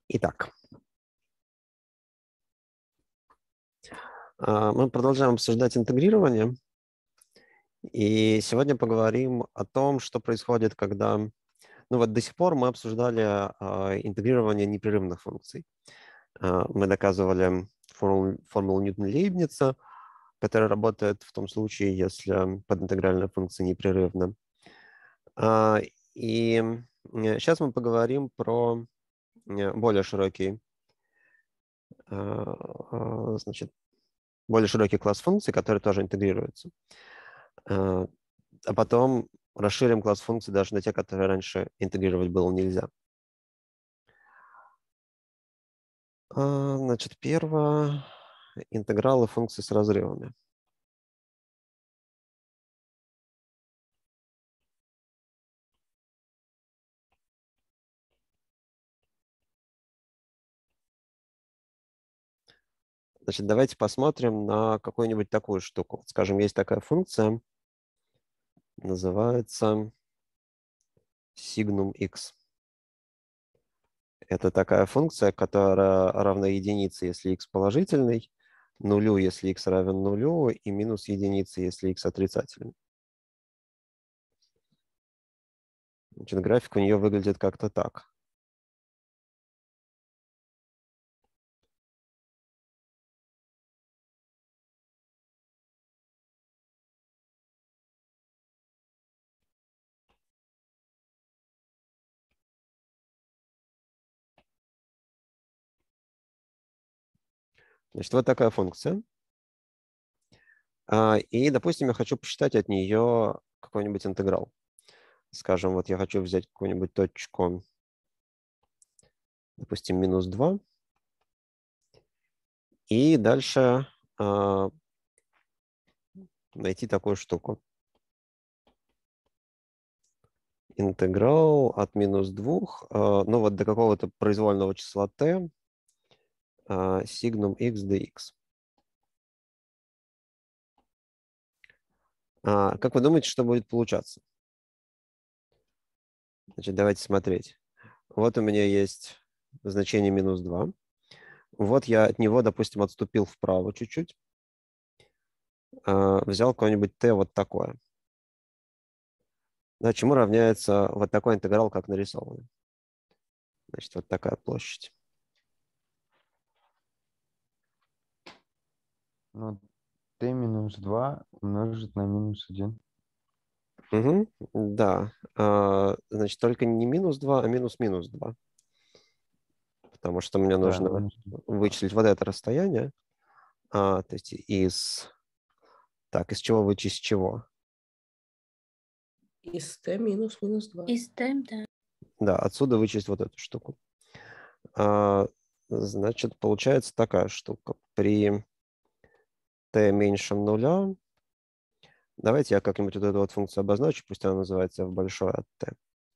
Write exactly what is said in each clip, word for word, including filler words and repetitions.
Итак, мы продолжаем обсуждать интегрирование. И сегодня поговорим о том, что происходит, когда... Ну вот до сих пор мы обсуждали интегрирование непрерывных функций. Мы доказывали формулу, формулу Ньютона-Лейбница, которая работает в том случае, если подинтегральная функция непрерывна. И сейчас мы поговорим про более широкий, значит, более широкий класс функций, которые тоже интегрируются. А потом расширим класс функций даже на те, которые раньше интегрировать было нельзя. Значит, первое – интегралы функций с разрывами. Значит, давайте посмотрим на какую-нибудь такую штуку. Скажем, есть такая функция, называется signum x. Это такая функция, которая равна единице, если x положительный, нулю, если x равен нулю, и минус единице, если x отрицательный. Значит, график у нее выглядит как-то так. Значит, вот такая функция. И, допустим, я хочу посчитать от нее какой-нибудь интеграл. Скажем, вот я хочу взять какую-нибудь точку, допустим, минус два. И дальше э, найти такую штуку. Интеграл от минус двух, э, ну вот до какого-то произвольного числа t, э, signum x dx. А, как вы думаете, что будет получаться? Значит, давайте смотреть. Вот у меня есть значение минус два. Вот я от него, допустим, отступил вправо чуть-чуть. Взял какой-нибудь t вот такое. Да, чему равняется вот такой интеграл, как нарисованный? Значит, вот такая площадь. Ну, t минус два умножить на минус один. Угу, да. А, значит, только не минус два, а минус-минус два. Потому что мне Да, нужно минус вычислить вот это расстояние. А, то есть из... Так, из чего вычесть чего? Из t минус минус два. Из t, да. Да, отсюда вычесть вот эту штуку. А, значит, получается такая штука. При t меньше нуля... Давайте я как-нибудь вот эту вот функцию обозначу, пусть она называется f большое от t.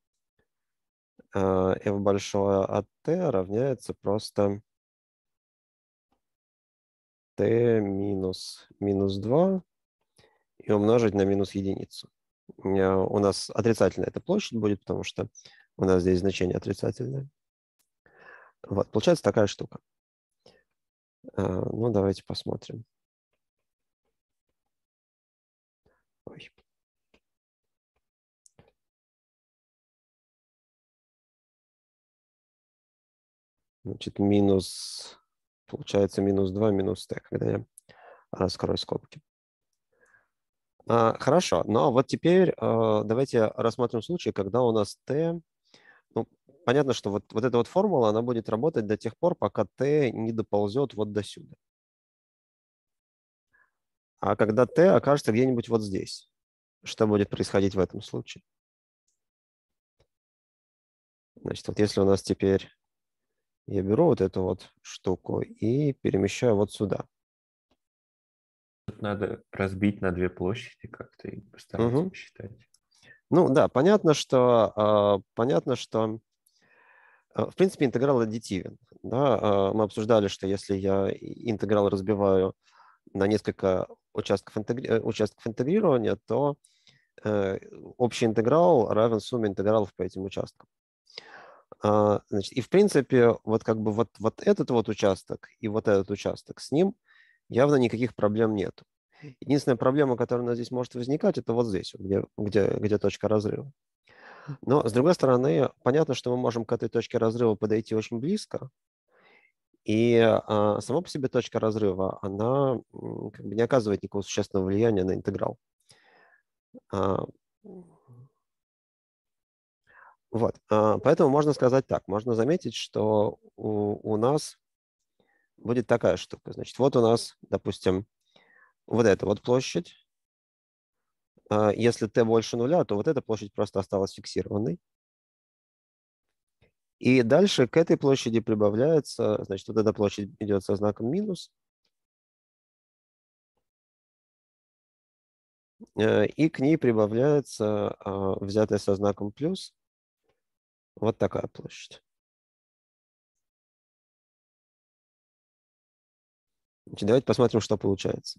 F большое от t равняется просто t минус минус два и умножить на минус единицу. У, меня, у нас отрицательная эта площадь будет, потому что у нас здесь значение отрицательное. Вот, получается такая штука. Ну, давайте посмотрим. Ой. Значит, минус, получается минус два минус t, когда я раскрою скобки. А, хорошо, но вот теперь а, давайте рассмотрим случай, когда у нас t, ну, понятно, что вот, вот эта вот формула, она будет работать до тех пор, пока t не доползет вот до сюда. А когда t окажется где-нибудь вот здесь, что будет происходить в этом случае? Значит, вот если у нас теперь я беру вот эту вот штуку и перемещаю вот сюда. Надо разбить на две площади как-то и постараться Угу. посчитать. Ну да, понятно, что, понятно, что в принципе интеграл аддитивен. Да? Мы обсуждали, что если я интеграл разбиваю на несколько участков, интегри... участков интегрирования, то общий интеграл равен сумме интегралов по этим участкам. А, значит, и в принципе, вот как бы вот, вот этот вот участок и вот этот участок, с ним явно никаких проблем нет. Единственная проблема, которая у нас здесь может возникать, это вот здесь, где, где, где точка разрыва. Но, с другой стороны, понятно, что мы можем к этой точке разрыва подойти очень близко, и а, сама по себе точка разрыва, она м, как бы не оказывает никакого существенного влияния на интеграл. А, вот, а, поэтому можно сказать так, можно заметить, что у, у нас будет такая штука. Значит, вот у нас, допустим, вот эта вот площадь. А, если t больше нуля, то вот эта площадь просто осталась фиксированной. И дальше к этой площади прибавляется, значит, вот эта площадь идет со знаком минус. э, И к ней прибавляется а, взятая со знаком плюс вот такая площадь. Значит, давайте посмотрим, что получается.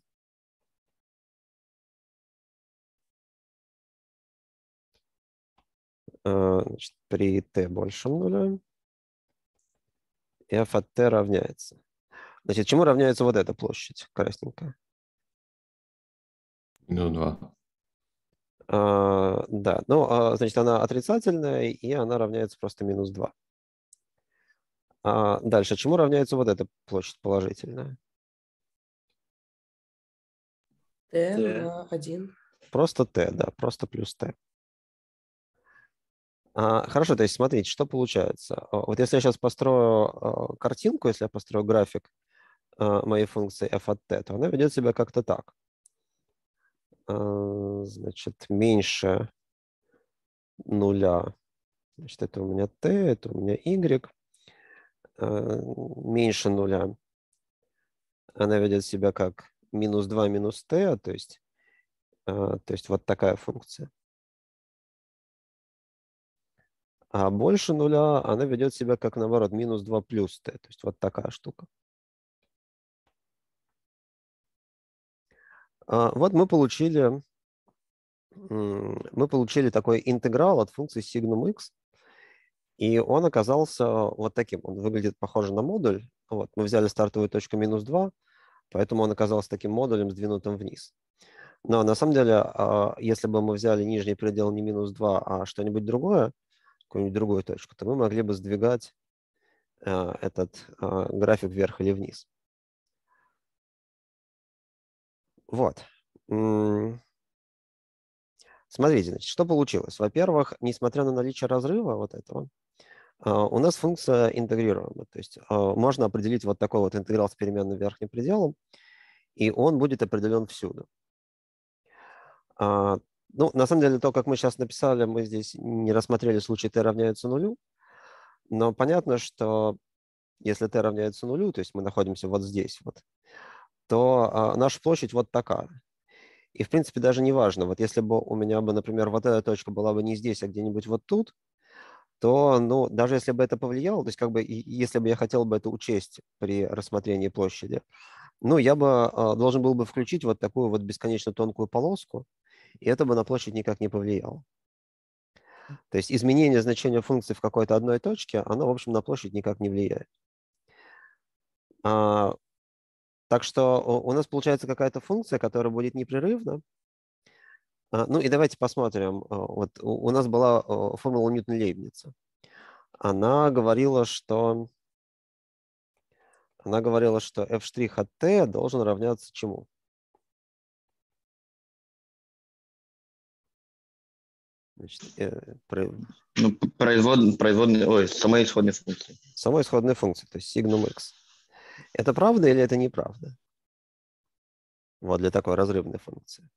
А, Значит, при t больше нуля f от t равняется. Значит, чему равняется вот эта площадь красненькая? Минус два. А, да, ну, а, значит, она отрицательная, и она равняется просто минус два. А дальше, чему равняется вот эта площадь положительная? Т на один. Просто t, да, просто плюс t. А, хорошо, то есть смотрите, что получается. А, Вот если я сейчас построю а, картинку, если я построю график а, моей функции f от t, то она ведет себя как-то так. А, значит, меньше нуля. Значит, это у меня t, это у меня y. А, меньше нуля. Она ведет себя как минус два минус t, то есть, а, то есть вот такая функция. А больше нуля она ведет себя как, наоборот, минус два плюс t. То есть вот такая штука. А, вот мы получили, мы получили такой интеграл от функции signum x. И он оказался вот таким. Он выглядит похоже на модуль. Вот, мы взяли стартовую точку минус два, поэтому он оказался таким модулем, сдвинутым вниз. Но на самом деле, а, если бы мы взяли нижний предел не минус два, а что-нибудь другое, какую-нибудь другую точку, то мы могли бы сдвигать а, этот а, график вверх или вниз. Вот. Смотрите, значит, что получилось. Во-первых, несмотря на наличие разрыва вот этого, у нас функция интегрируема. То есть можно определить вот такой вот интеграл с переменным верхним пределом, и он будет определен всюду. Ну, на самом деле, то, как мы сейчас написали, мы здесь не рассмотрели случай t равняется нулю, но понятно, что если t равняется нулю, то есть мы находимся вот здесь, вот, то наша площадь вот такая. И, в принципе, даже не важно. Вот если бы у меня бы, например, вот эта точка была бы не здесь, а где-нибудь вот тут, то, ну, даже если бы это повлияло, то есть как бы, если бы я хотел бы это учесть при рассмотрении площади, ну, я бы э, должен был бы включить вот такую вот бесконечно тонкую полоску, и это бы на площадь никак не повлияло. То есть изменение значения функции в какой-то одной точке, оно, в общем, на площадь никак не влияет. А, так что у нас получается какая-то функция, которая будет непрерывна. Ну и давайте посмотрим. Вот у нас была формула Ньютона-Лейбница. Она говорила, что она говорила, что f' от t должен равняться чему? Значит, э, про... Ну, производ... производной, ой, самой исходной функции. Самой исходной функции, то есть signum x. Это правда или это неправда? Вот для такой разрывной функции.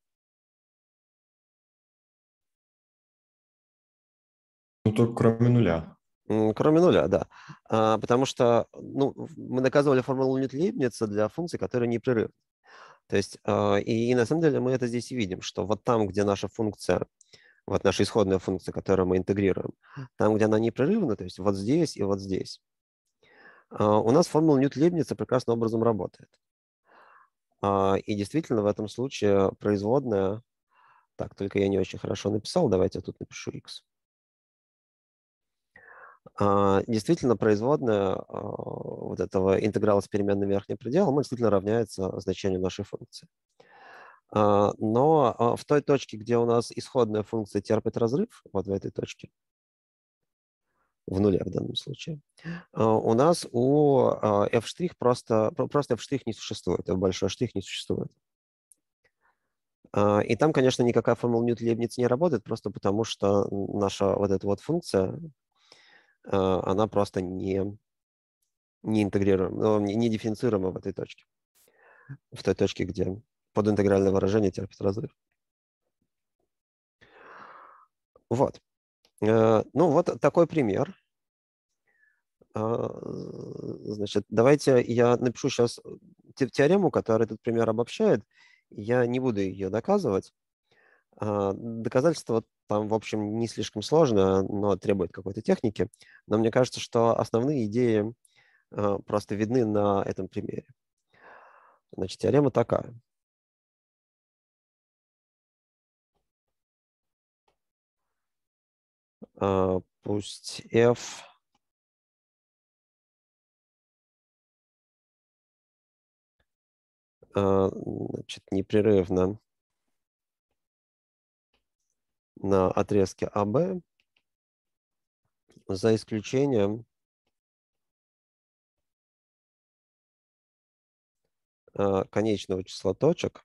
Ну, только кроме нуля. Кроме нуля, да. А, потому что ну, мы доказывали формулу Ньютона-Лейбница для функций, которые непрерывны. То есть, а, и, и на самом деле мы это здесь и видим, что вот там, где наша функция, вот наша исходная функция, которую мы интегрируем, там, где она непрерывна, то есть вот здесь и вот здесь, а, у нас формула Ньютона-Лейбница прекрасным образом работает. А, и действительно в этом случае производная, так, только я не очень хорошо написал, давайте я тут напишу x. А, действительно, производная а, вот этого интеграла с переменным верхним пределом действительно равняется значению нашей функции. А, но а, в той точке, где у нас исходная функция терпит разрыв, вот в этой точке, в нуле в данном случае, а, у нас у а, f' просто, просто f' не существует, f большой штрих не существует. А, и там, конечно, никакая формула Ньютон-Лейбниц не работает, просто потому что наша вот эта вот функция, а, она просто не, не интегрируема, не, не дифференцируема в этой точке, в той точке, где подинтегральное выражение терпит разрыв. Вот. А, ну, вот такой пример. Значит, давайте я напишу сейчас теорему, которая этот пример обобщает. Я не буду ее доказывать. Доказательство там, в общем, не слишком сложное, но требует какой-то техники. Но мне кажется, что основные идеи просто видны на этом примере. Значит, теорема такая. Пусть f значит, непрерывно на отрезке а бэ, за исключением конечного числа точек,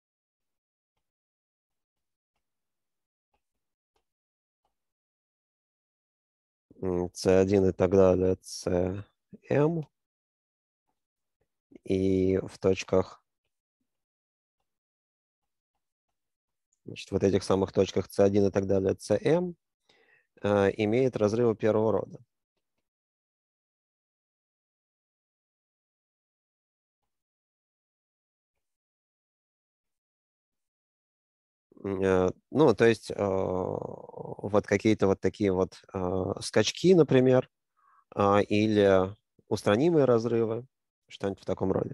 си один и так далее, cm, и в точках, значит, вот этих самых точках си один и так далее, cm, имеет разрывы первого рода. Ну, то есть вот какие-то вот такие вот скачки, например, или устранимые разрывы, что-нибудь в таком роде.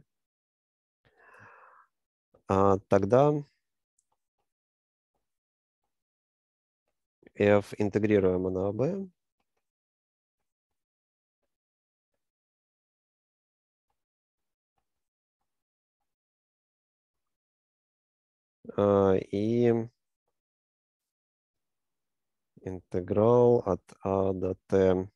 Тогда f интегрируемо на b и интеграл от a до t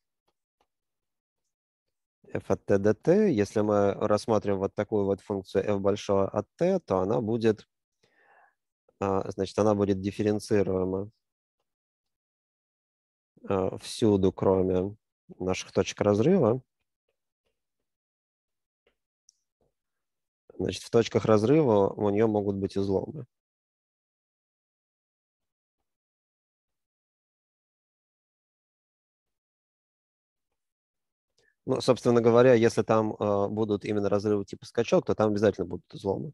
f от t до t, если мы рассмотрим вот такую вот функцию f большое от t, то она будет, значит, она будет дифференцируема всюду, кроме наших точек разрыва. Значит, в точках разрыва у нее могут быть изломы. Ну, собственно говоря, если там э, будут именно разрывы типа скачок, то там обязательно будут изломы.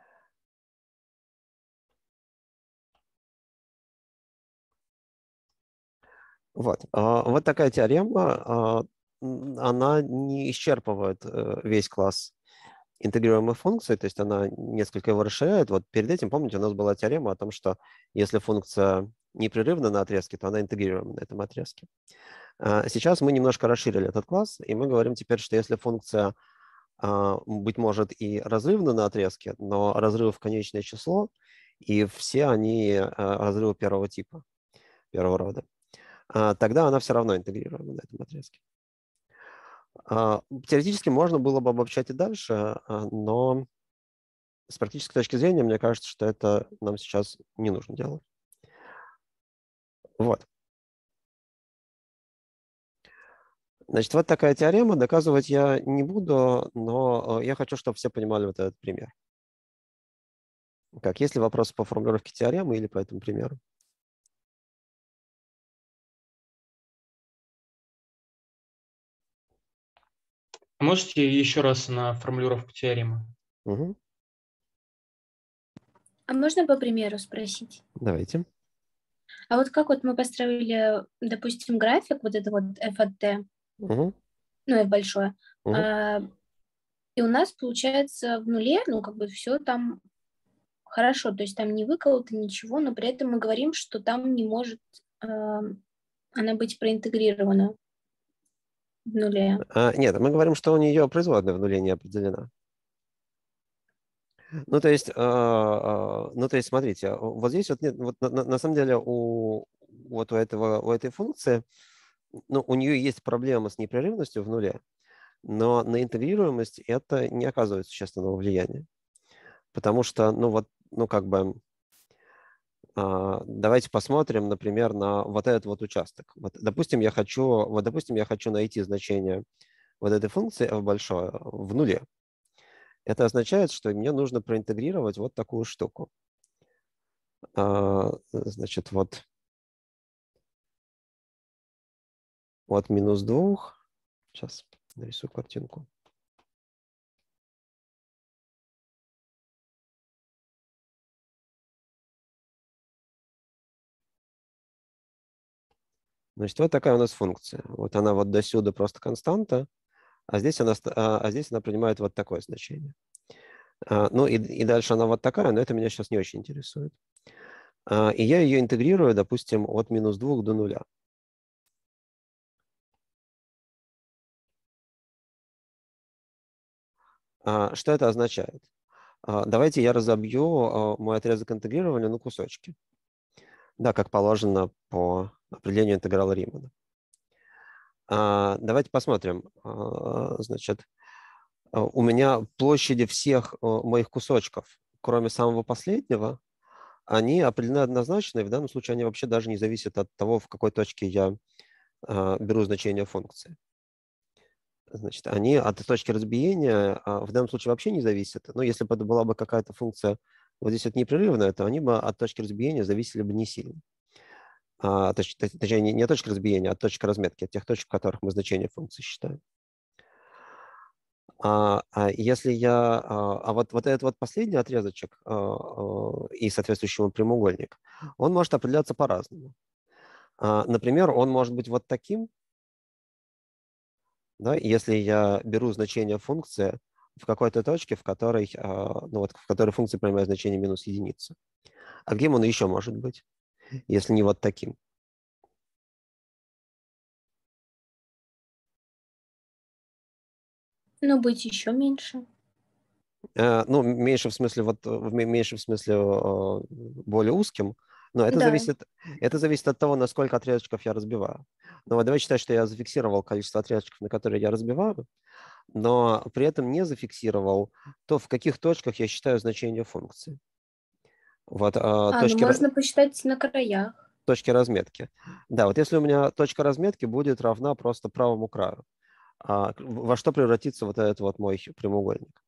Вот. А, вот такая теорема, а, она не исчерпывает э, весь класс интегрируемых функций, то есть она несколько его расширяет. Вот перед этим, помните, у нас была теорема о том, что если функция непрерывна на отрезке, то она интегрируема на этом отрезке. А сейчас мы немножко расширили этот класс, и мы говорим теперь, что если функция, а, быть может, и разрывна на отрезке, но разрывов конечное число, и все они а, разрывы первого типа, первого рода, а, тогда она все равно интегрируема на этом отрезке. А, теоретически можно было бы обобщать и дальше, а, но с практической точки зрения, мне кажется, что это нам сейчас не нужно делать. Вот. Значит, вот такая теорема. Доказывать я не буду, но я хочу, чтобы все понимали вот этот пример. Как, есть ли вопросы по формулировке теоремы или по этому примеру? Можете еще раз на формулировку теоремы? Угу. А можно по примеру спросить? Давайте. А вот как вот мы построили, допустим, график, вот это вот f от t, Угу. ну, f большое, Угу. а, и у нас получается в нуле, ну, как бы все там хорошо, то есть там не выколото ничего, но при этом мы говорим, что там не может а, она быть проинтегрирована. в нуле. А, нет, мы говорим, что у нее производная в нуле не определена. Ну, то есть, а, а, ну, то есть, смотрите, вот здесь вот нет, вот на, на- на самом деле у вот у этого у этой функции, ну, у нее есть проблема с непрерывностью в нуле, но на интегрируемость это не оказывает существенного влияния, потому что, ну, вот, ну, как бы, а, давайте посмотрим, например, на вот этот вот участок. Вот, допустим, я хочу, вот, допустим, я хочу найти значение вот этой функции f большое в нуле. Это означает, что мне нужно проинтегрировать вот такую штуку. А, значит, вот от минус двух. Сейчас нарисую картинку. Значит, вот такая у нас функция. Вот она вот до сюда просто константа, а здесь она, ст- а, а здесь она принимает вот такое значение. А, ну и, и дальше она вот такая, но это меня сейчас не очень интересует. А, и я ее интегрирую, допустим, от минус двух до нуля. А, что это означает? А, давайте я разобью а, мой отрезок интегрирования на кусочки. Да, как положено по определению интеграла Римана. А, давайте посмотрим. А, значит, а, у меня площади всех а, моих кусочков, кроме самого последнего, они определены однозначно, и в данном случае они вообще даже не зависят от того, в какой точке я а, беру значение функции. Значит, они от точки разбиения а, в данном случае вообще не зависят. Но если бы это была бы какая-то функция вот здесь вот непрерывная, то они бы от точки разбиения зависели бы не сильно. А, точ, точнее, не, не от точки разбиения, а от точки разметки, от тех точек, в которых мы значение функции считаем. А, а если я, а, а вот, вот этот вот последний отрезочек а, а, и соответствующий ему прямоугольник, он может определяться по-разному. А, например, он может быть вот таким, да, если я беру значение функции в какой-то точке, в которой, а, ну вот, в которой функция принимает значение минус единицы. А где он еще может быть, если не вот таким? Ну, быть еще меньше. Э, Ну, меньше в смысле, вот, э, в ме- меньше в смысле э, более узким, но это Да. зависит, это зависит от того, насколько отрезочков я разбиваю. Но вот давай считать, что я зафиксировал количество отрезочков, на которые я разбиваю, но при этом не зафиксировал то, в каких точках я считаю значение функции. Вот э, А, ну точки, ра- можно посчитать на краях. точки разметки. Да, вот если у меня точка разметки будет равна просто правому краю, а к- во что превратится вот этот вот мой прямоугольник?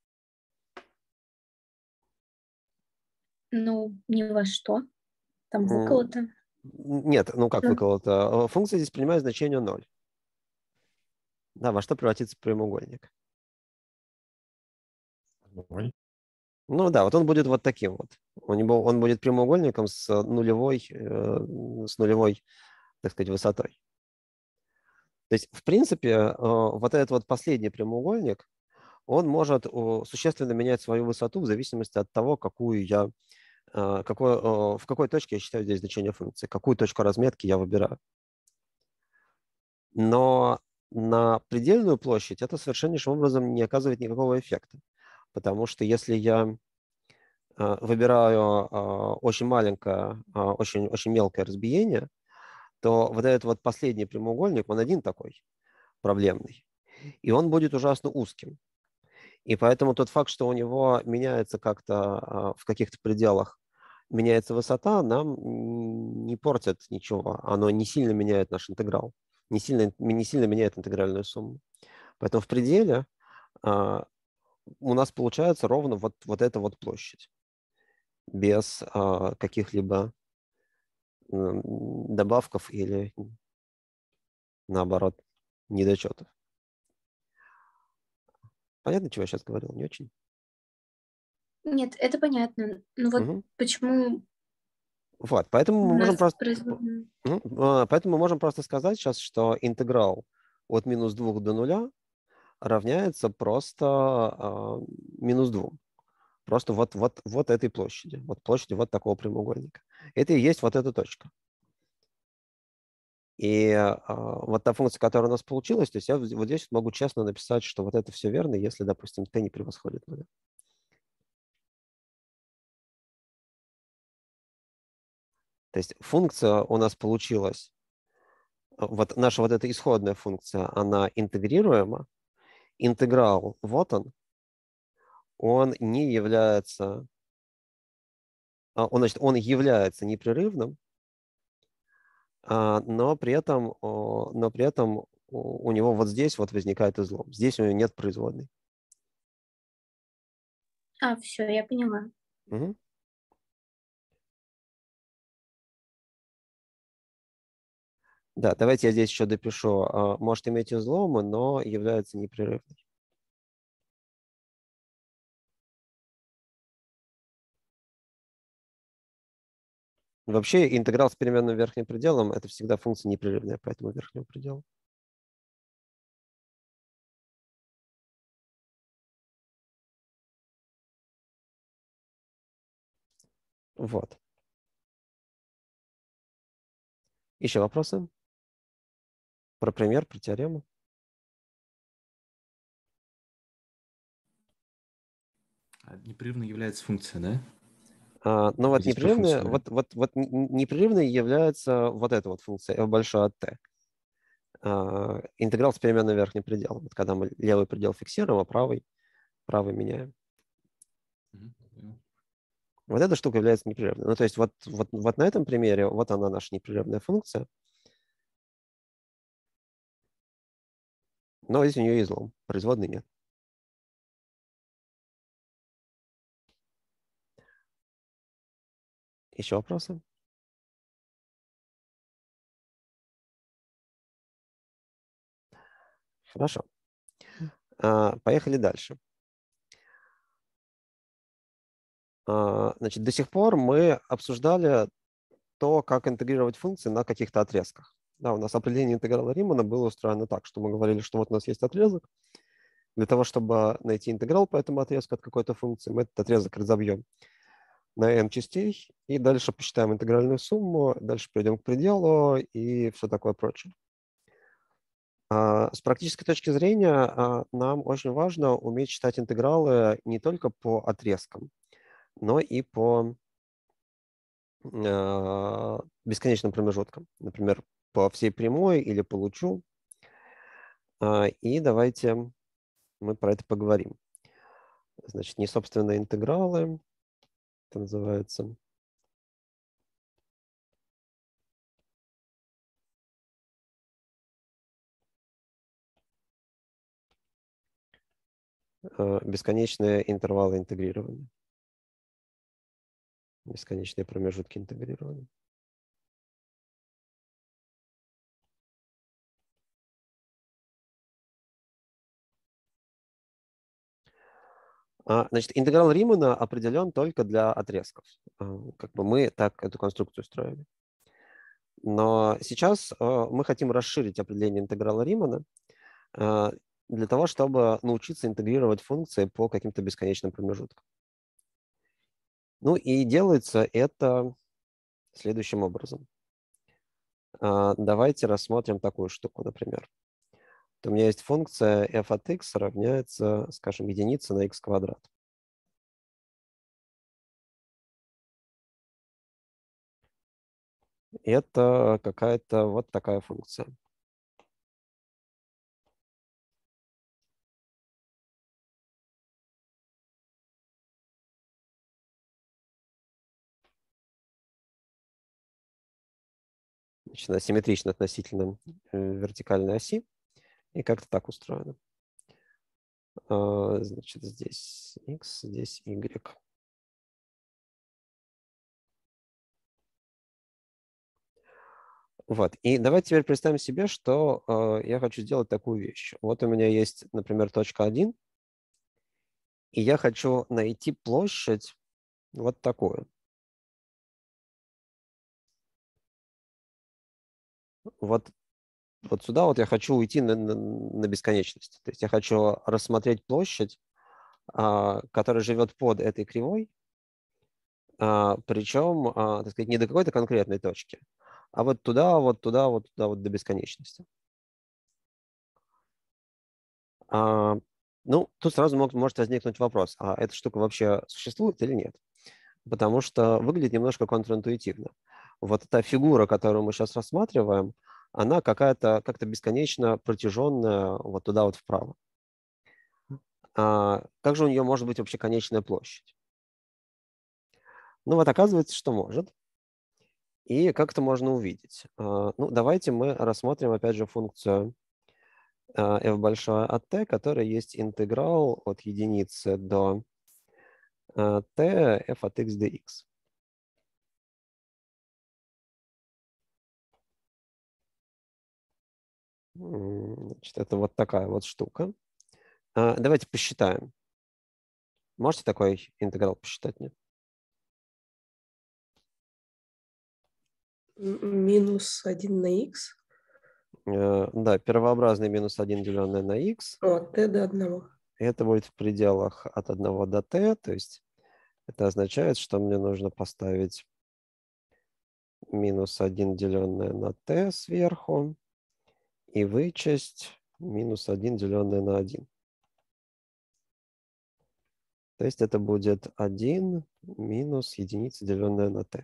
Ну, ни во что. Там М, выколото. Нет, ну как Ну, выколото? Функция здесь принимает значение ноль. Да, во что превратится прямоугольник? Ой. Ну да, вот он будет вот таким вот. У него, он будет прямоугольником с нулевой, э, с нулевой, так сказать, высотой. То есть, в принципе, э, вот этот вот последний прямоугольник, он может э, существенно менять свою высоту в зависимости от того, какую я, э, какой, э, в какой точке я считаю здесь значение функции, какую точку разметки я выбираю. Но на предельную площадь это совершеннейшим образом не оказывает никакого эффекта. Потому что если я а, выбираю а, очень маленькое, а, очень, очень мелкое разбиение, то вот этот вот последний прямоугольник, он один такой проблемный, и он будет ужасно узким. И поэтому тот факт, что у него меняется как-то а, в каких-то пределах, меняется высота, нам не портит ничего. Оно не сильно меняет наш интеграл, не сильно, не сильно меняет интегральную сумму. Поэтому в пределе а, у нас получается ровно вот, вот эта вот площадь, без а, каких-либо м, добавков или, наоборот, недочетов. Понятно, чего я сейчас говорил? Не очень? нет, это понятно. Ну вот Мгм. почему Вот, поэтому у мы можем нас просто, производная. Мгм. А, поэтому мы можем просто сказать сейчас, что интеграл от минус двух до нуля равняется просто а, минус двум. Просто вот, вот, вот этой площади, вот площади вот такого прямоугольника. Это и есть вот эта точка. И а, вот та функция, которая у нас получилась, то есть я вот здесь могу честно написать, что вот это все верно, если, допустим, t не превосходит нуля. То есть функция у нас получилась, вот наша вот эта исходная функция, она интегрируема. Интеграл, вот он, он не является, он, значит, он является непрерывным, но при этом, но при этом у него вот здесь вот возникает излом. Здесь у него нет производной. А, все, я поняла. Угу. Да, давайте я здесь еще допишу. Может иметь изломы, но является непрерывной. Вообще интеграл с переменным верхним пределом — это всегда функция непрерывная по этому верхнему пределу. Вот. Еще вопросы? Про пример, про теорему? Непрерывной является функция, да? А, ну вот Здесь про непрерывная, функцию, вот, вот, вот непрерывной является вот эта вот функция f большое от t. А, интеграл с переменным верхним пределом. Вот когда мы левый предел фиксируем, а правый, правый меняем. Мгм. Вот эта штука является непрерывной. Ну то есть вот, вот, вот на этом примере, вот она наша непрерывная функция. Но здесь у нее излом, производной нет. Еще вопросы? Хорошо. А, поехали дальше. А, значит, до сих пор мы обсуждали то, как интегрировать функции на каких-то отрезках. Да, у нас определение интеграла Римана было устроено так, что мы говорили, что вот у нас есть отрезок. Для того, чтобы найти интеграл по этому отрезку от какой-то функции, мы этот отрезок разобьем на n частей, и дальше посчитаем интегральную сумму, дальше перейдем к пределу и все такое прочее. С практической точки зрения нам очень важно уметь считать интегралы не только по отрезкам, но и по бесконечным промежуткам. Например, по всей прямой или по лучу. И давайте мы про это поговорим. Значит, не собственные интегралы. Это называется. Бесконечные интервалы интегрирования. Бесконечные промежутки интегрирования. Значит, интеграл Римана определен только для отрезков. Как бы мы так эту конструкцию строили. Но сейчас мы хотим расширить определение интеграла Римана для того, чтобы научиться интегрировать функции по каким-то бесконечным промежуткам. Ну и делается это следующим образом. Давайте рассмотрим такую штуку, например. Вот у меня есть функция f от x равняется, скажем, единице на x квадрат. Это какая-то вот такая функция. Значит, она симметрична относительно вертикальной оси. И как-то так устроено. Значит, здесь x, здесь y. Вот. И давайте теперь представим себе, что э, я хочу сделать такую вещь. Вот у меня есть, например, точка один, и я хочу найти площадь вот такую. Вот, вот сюда вот я хочу уйти на, на, на бесконечность. То есть я хочу рассмотреть площадь, э, которая живет под этой кривой, э, причем, э, так сказать, не до какой-то конкретной точки, а вот туда, вот туда, вот туда, вот до бесконечности. А, ну, тут сразу мог, может возникнуть вопрос, а эта штука вообще существует или нет? Потому что выглядит немножко контринтуитивно. Вот эта фигура, которую мы сейчас рассматриваем, она какая-то как-то бесконечно протяженная вот туда вот вправо. А как же у нее может быть вообще конечная площадь? Ну вот оказывается, что может. И как это можно увидеть? А, ну, давайте мы рассмотрим опять же функцию f большое от t, которая есть интеграл от единицы до t f от x dx. Значит, это вот такая вот штука. А, давайте посчитаем. Можете такой интеграл посчитать? Нет? Минус один на x. Да, первообразный минус один деленное на x. О, t до одного. Это будет в пределах от одного до t, то есть это означает, что мне нужно поставить минус один деленное на t сверху и вычесть минус один деленное на один. То есть это будет один минус единица деленное на t.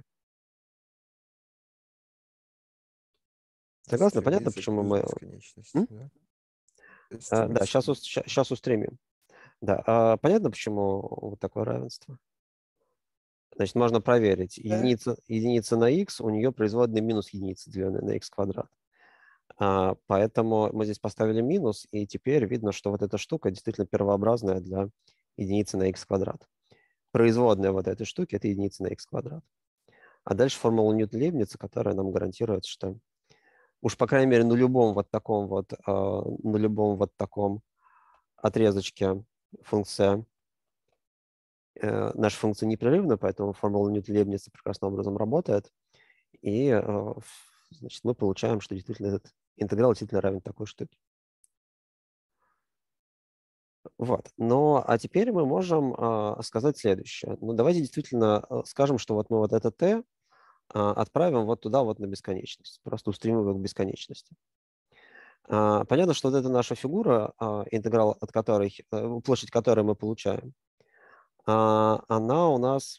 Согласны? Понятно, почему мы... Да, а, да сейчас, сейчас устремим. Да, а понятно, почему вот такое равенство? Значит, можно проверить. Единица, единица на x, у нее производная минус единица, деленная на x квадрат. А, поэтому мы здесь поставили минус, и теперь видно, что вот эта штука действительно первообразная для единицы на x квадрат. Производная вот этой штуки – это единица на x квадрат. А дальше формула Ньютона-Лейбница, которая нам гарантирует, что уж, по крайней мере, на любом вот таком вот, на любом вот таком отрезочке функция, наша функция непрерывна, поэтому формула Ньютона-Лейбница прекрасным образом работает. И значит, мы получаем, что действительно этот интеграл действительно равен такой штуке. Вот. Но, а теперь мы можем а, сказать следующее. Ну, давайте действительно скажем, что вот мы вот это t а, отправим вот туда, вот на бесконечность. Просто устремим его к бесконечности. А, понятно, что вот эта наша фигура, а, интеграл от которой, площадь которой мы получаем, а, она у нас,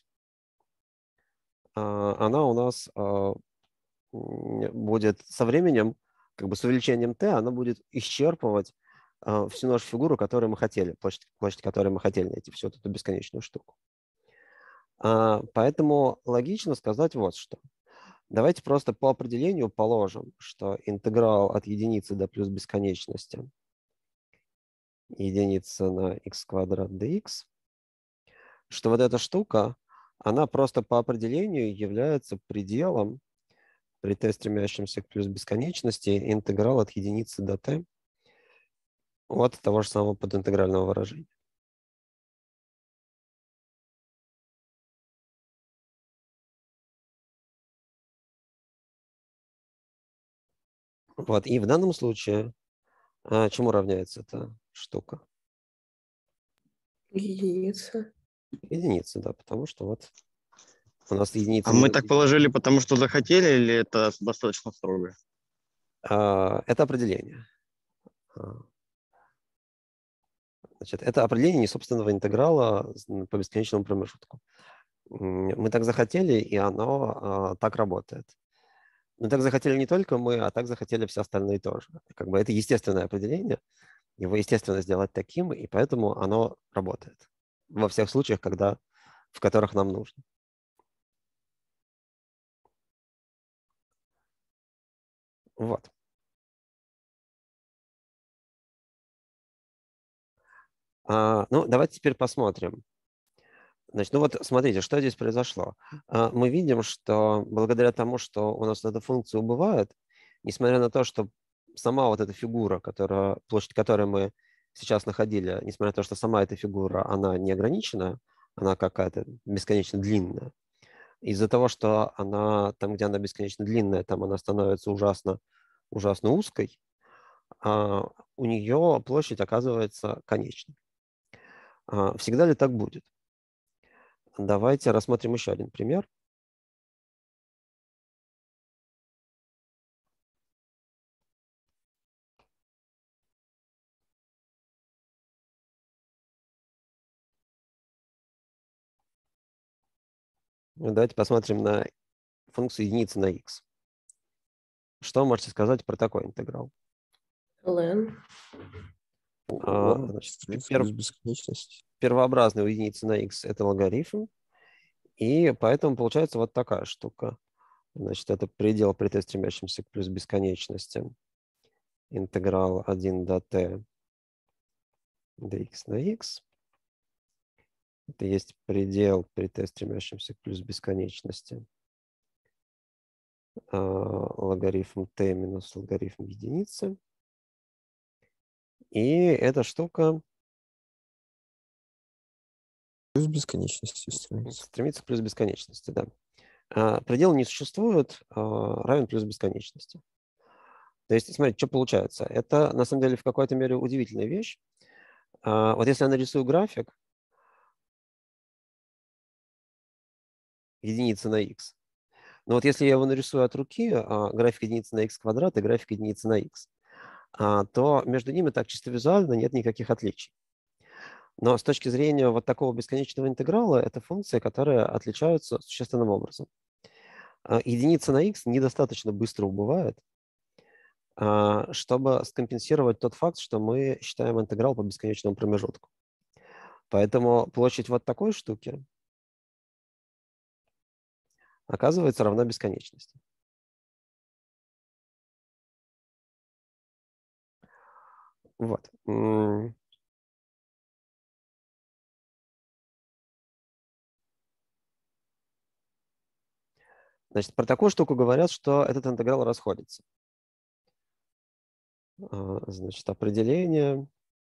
а, она у нас а, будет со временем, как бы с увеличением t, она будет исчерпывать uh, всю нашу фигуру, которую мы хотели, площадь, площадь которой мы хотели найти, всю эту бесконечную штуку. Uh, поэтому логично сказать вот что. Давайте просто по определению положим, что интеграл от единицы до плюс бесконечности единица на x квадрат dx, что вот эта штука, она просто по определению является пределом при t, стремящемся к плюс бесконечности, интеграл от единицы до t от того же самого подинтегрального выражения. Вот. И в данном случае а, чему равняется эта штука? Единица. Единица, да, потому что вот у нас единица... А мы так положили, потому что захотели, или это достаточно строго? А, это определение. Значит, это определение несобственного интеграла по бесконечному промежутку. Мы так захотели, и оно а, так работает. Но так захотели не только мы, а так захотели все остальные тоже. Как бы это естественное определение, его естественно сделать таким, и поэтому оно работает во всех случаях, когда, в которых нам нужно. Вот. А, ну, давайте теперь посмотрим. Значит, ну вот смотрите, что здесь произошло. А, мы видим, что благодаря тому, что у нас эта функция убывает, несмотря на то, что сама вот эта фигура, которая, площадь которой мы сейчас находили, несмотря на то, что сама эта фигура, она не ограничена, она какая-то бесконечно длинная. Из-за того, что она там, где она бесконечно длинная, там она становится ужасно, ужасно узкой, а у нее площадь оказывается конечной. А всегда ли так будет? Давайте рассмотрим еще один пример. Давайте посмотрим на функцию единицы на x. Что вы можете сказать про такой интеграл? ln. А, Он значит, стремится пер- плюс бесконечности. Первообразная у единицы на x – это логарифм, и поэтому получается вот такая штука. Значит, это предел при t, стремящемся к плюс бесконечности. Интеграл один до t dx на x. Это есть предел при t, стремящемся к плюс бесконечности. А, логарифм t минус логарифм единицы. И эта штука Плюс бесконечности стремится. стремится к плюс бесконечности, да. А, предел не существует, а, равен плюс бесконечности. То есть, смотрите, что получается. Это, на самом деле, в какой-то мере удивительная вещь. А, вот если я нарисую график единицы на x, но вот если я его нарисую от руки, а, график единицы на x квадрат и график единицы на x, а, то между ними так чисто визуально нет никаких отличий. Но с точки зрения вот такого бесконечного интеграла, это функции, которые отличаются существенным образом. А, единица на x недостаточно быстро убывает, а, чтобы скомпенсировать тот факт, что мы считаем интеграл по бесконечному промежутку. Поэтому площадь вот такой штуки оказывается равна бесконечности. Вот. М. Значит, про такую штуку говорят, что этот интеграл расходится. А, Значит, определение.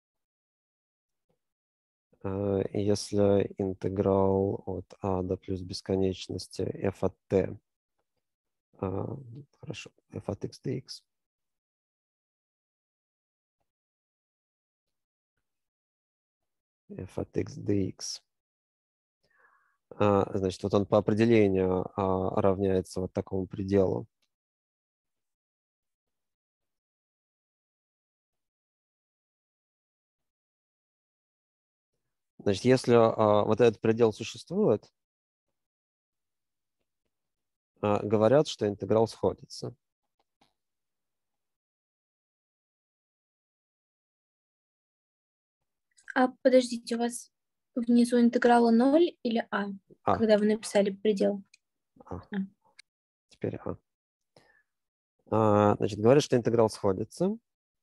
А, Если интеграл от а до плюс бесконечности f от t, а, хорошо, f от x dx, f от x dx, а, значит, вот он по определению а, равняется вот такому пределу. Значит, если а, вот этот предел существует, а, говорят, что интеграл сходится. А подождите, у вас внизу интеграла ноль или а, А. когда вы написали предел? А. А. Теперь а. А, значит, говорят, что интеграл сходится.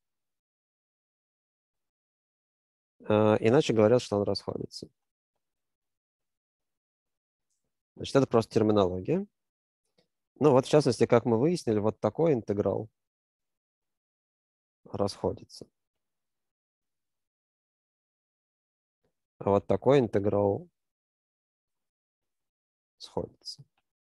А, иначе говорят, что он расходится. Значит, это просто терминология. Ну вот, в частности, как мы выяснили, вот такой интеграл расходится. А вот такой интеграл сходится.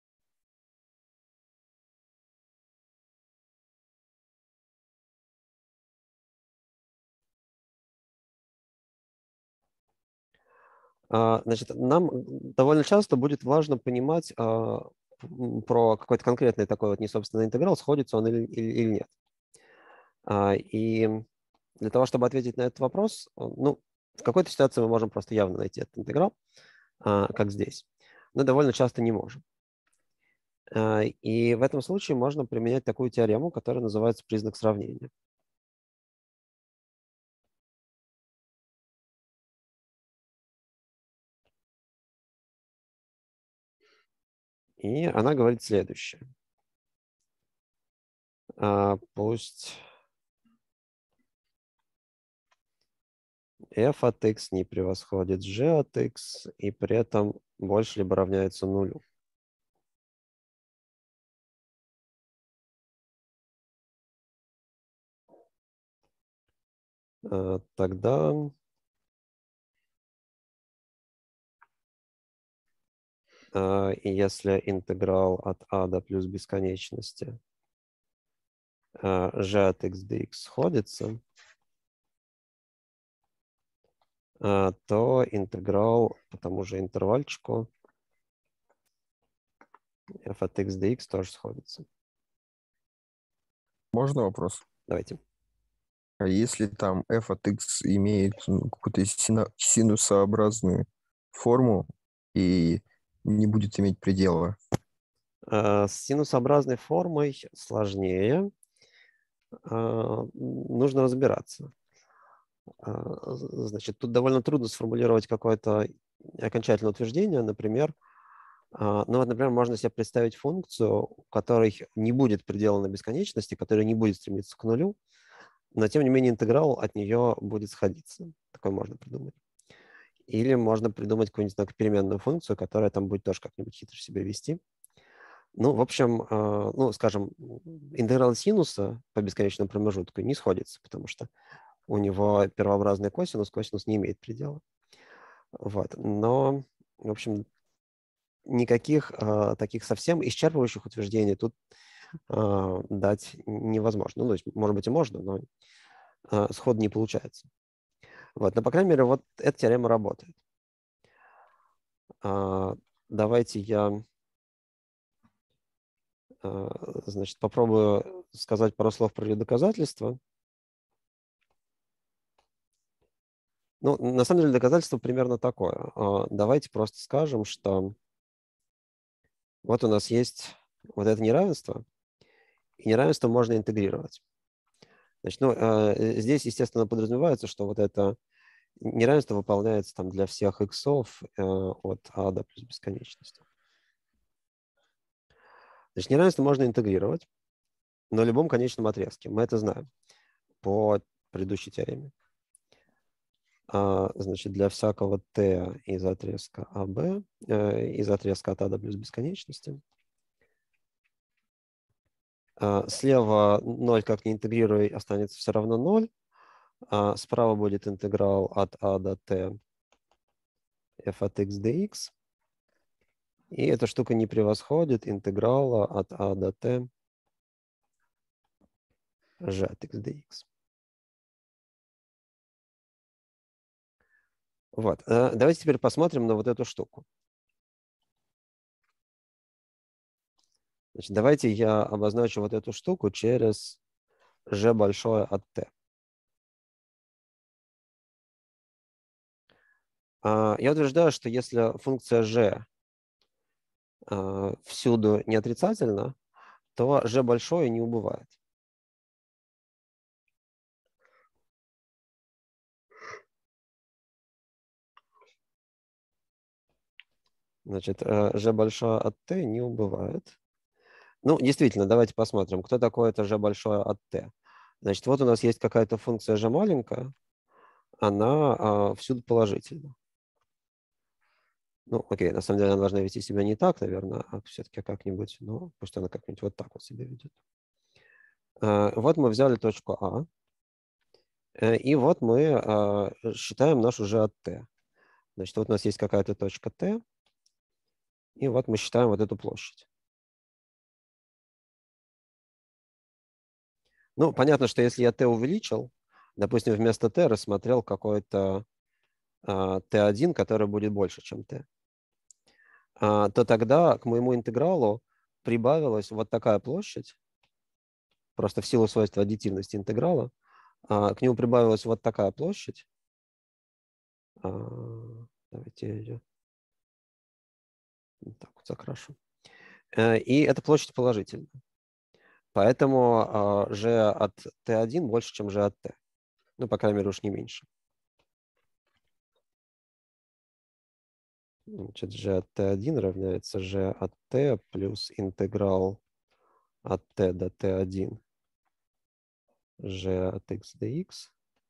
А, Значит, нам довольно часто будет важно понимать а, м, про какой-то конкретный такой вот несобственный интеграл, сходится он или, или, или нет. А, И для того, чтобы ответить на этот вопрос, ну, в какой-то ситуации мы можем просто явно найти этот интеграл, а, как здесь, но довольно часто не можем. А, И в этом случае можно применять такую теорему, которая называется признак сравнения. И она говорит следующее. А, Пусть f от x не превосходит g от x и при этом больше либо равняется нулю. А, Тогда а, и если интеграл от а до плюс бесконечности а, g от x dx сходится, а, то интеграл по тому же интервальчику f от x dx тоже сходится. Можно вопрос? Давайте. А если там f от x имеет ну, какую-то сина- синусообразную форму, и не будет иметь предела? С синусообразной формой сложнее. Нужно разбираться. Значит, тут довольно трудно сформулировать какое-то окончательное утверждение. Например, ну вот, например, можно себе представить функцию, у которой не будет предела на бесконечности, которая не будет стремиться к нулю, но тем не менее интеграл от нее будет сходиться. Такое можно придумать. Или можно придумать какую-нибудь так, переменную функцию, которая там будет тоже как-нибудь хитро себя вести. Ну, в общем, ну, скажем, интеграл синуса по бесконечному промежутку не сходится, потому что у него первообразный косинус, косинус не имеет предела. Вот. Но, в общем, никаких э, таких совсем исчерпывающих утверждений тут э, дать невозможно. Ну, то есть, может быть, и можно, но э, сход не получается. Вот. Но, по крайней мере, вот эта теорема работает. Э, давайте я э, значит, попробую сказать пару слов про ее доказательства. Ну, на самом деле, доказательство примерно такое. Э, давайте просто скажем, что вот у нас есть вот это неравенство, и неравенство можно интегрировать. Значит, ну, э, здесь, естественно, подразумевается, что вот это неравенство выполняется там для всех иксов э, от а до плюс бесконечности. Значит, неравенство можно интегрировать на любом конечном отрезке. Мы это знаем по предыдущей теореме. А, значит, для всякого t из отрезка а бэ, э, из отрезка от а до плюс бесконечности. А, слева ноль, как ни интегрируй, останется все равно ноль. А справа будет интеграл от а до t f от x dx. И эта штука не превосходит интеграла от а до t g от x dx. Вот. Давайте теперь посмотрим на вот эту штуку. Значит, давайте я обозначу вот эту штуку через g большое от t. Я утверждаю, что если функция g всюду не отрицательна, то g большое не убывает. Значит, g большое от t не убывает. Ну, действительно, давайте посмотрим, кто такое это g большое от t. Значит, вот у нас есть какая-то функция g маленькая, она а, всюду положительна. Ну, окей, на самом деле она должна вести себя не так, наверное, а все-таки как-нибудь, ну, пусть она как-нибудь вот так вот себя ведет. А, вот мы взяли точку А, и вот мы а, считаем нашу g от t. Значит, вот у нас есть какая-то точка t, и вот мы считаем вот эту площадь. Ну, понятно, что если я t увеличил, допустим, вместо t рассмотрел какой-то uh, тэ один, который будет больше, чем t, uh, то тогда к моему интегралу прибавилась вот такая площадь, просто в силу свойства аддитивности интеграла, uh, к нему прибавилась вот такая площадь. Uh, давайте я ее так вот закрашу. Uh, и эта площадь положительная. Поэтому uh, g от тэ один больше, чем g от t. Ну, по крайней мере, уж не меньше. Значит, g от тэ один равняется g от t плюс интеграл от t до тэ один g от x dx.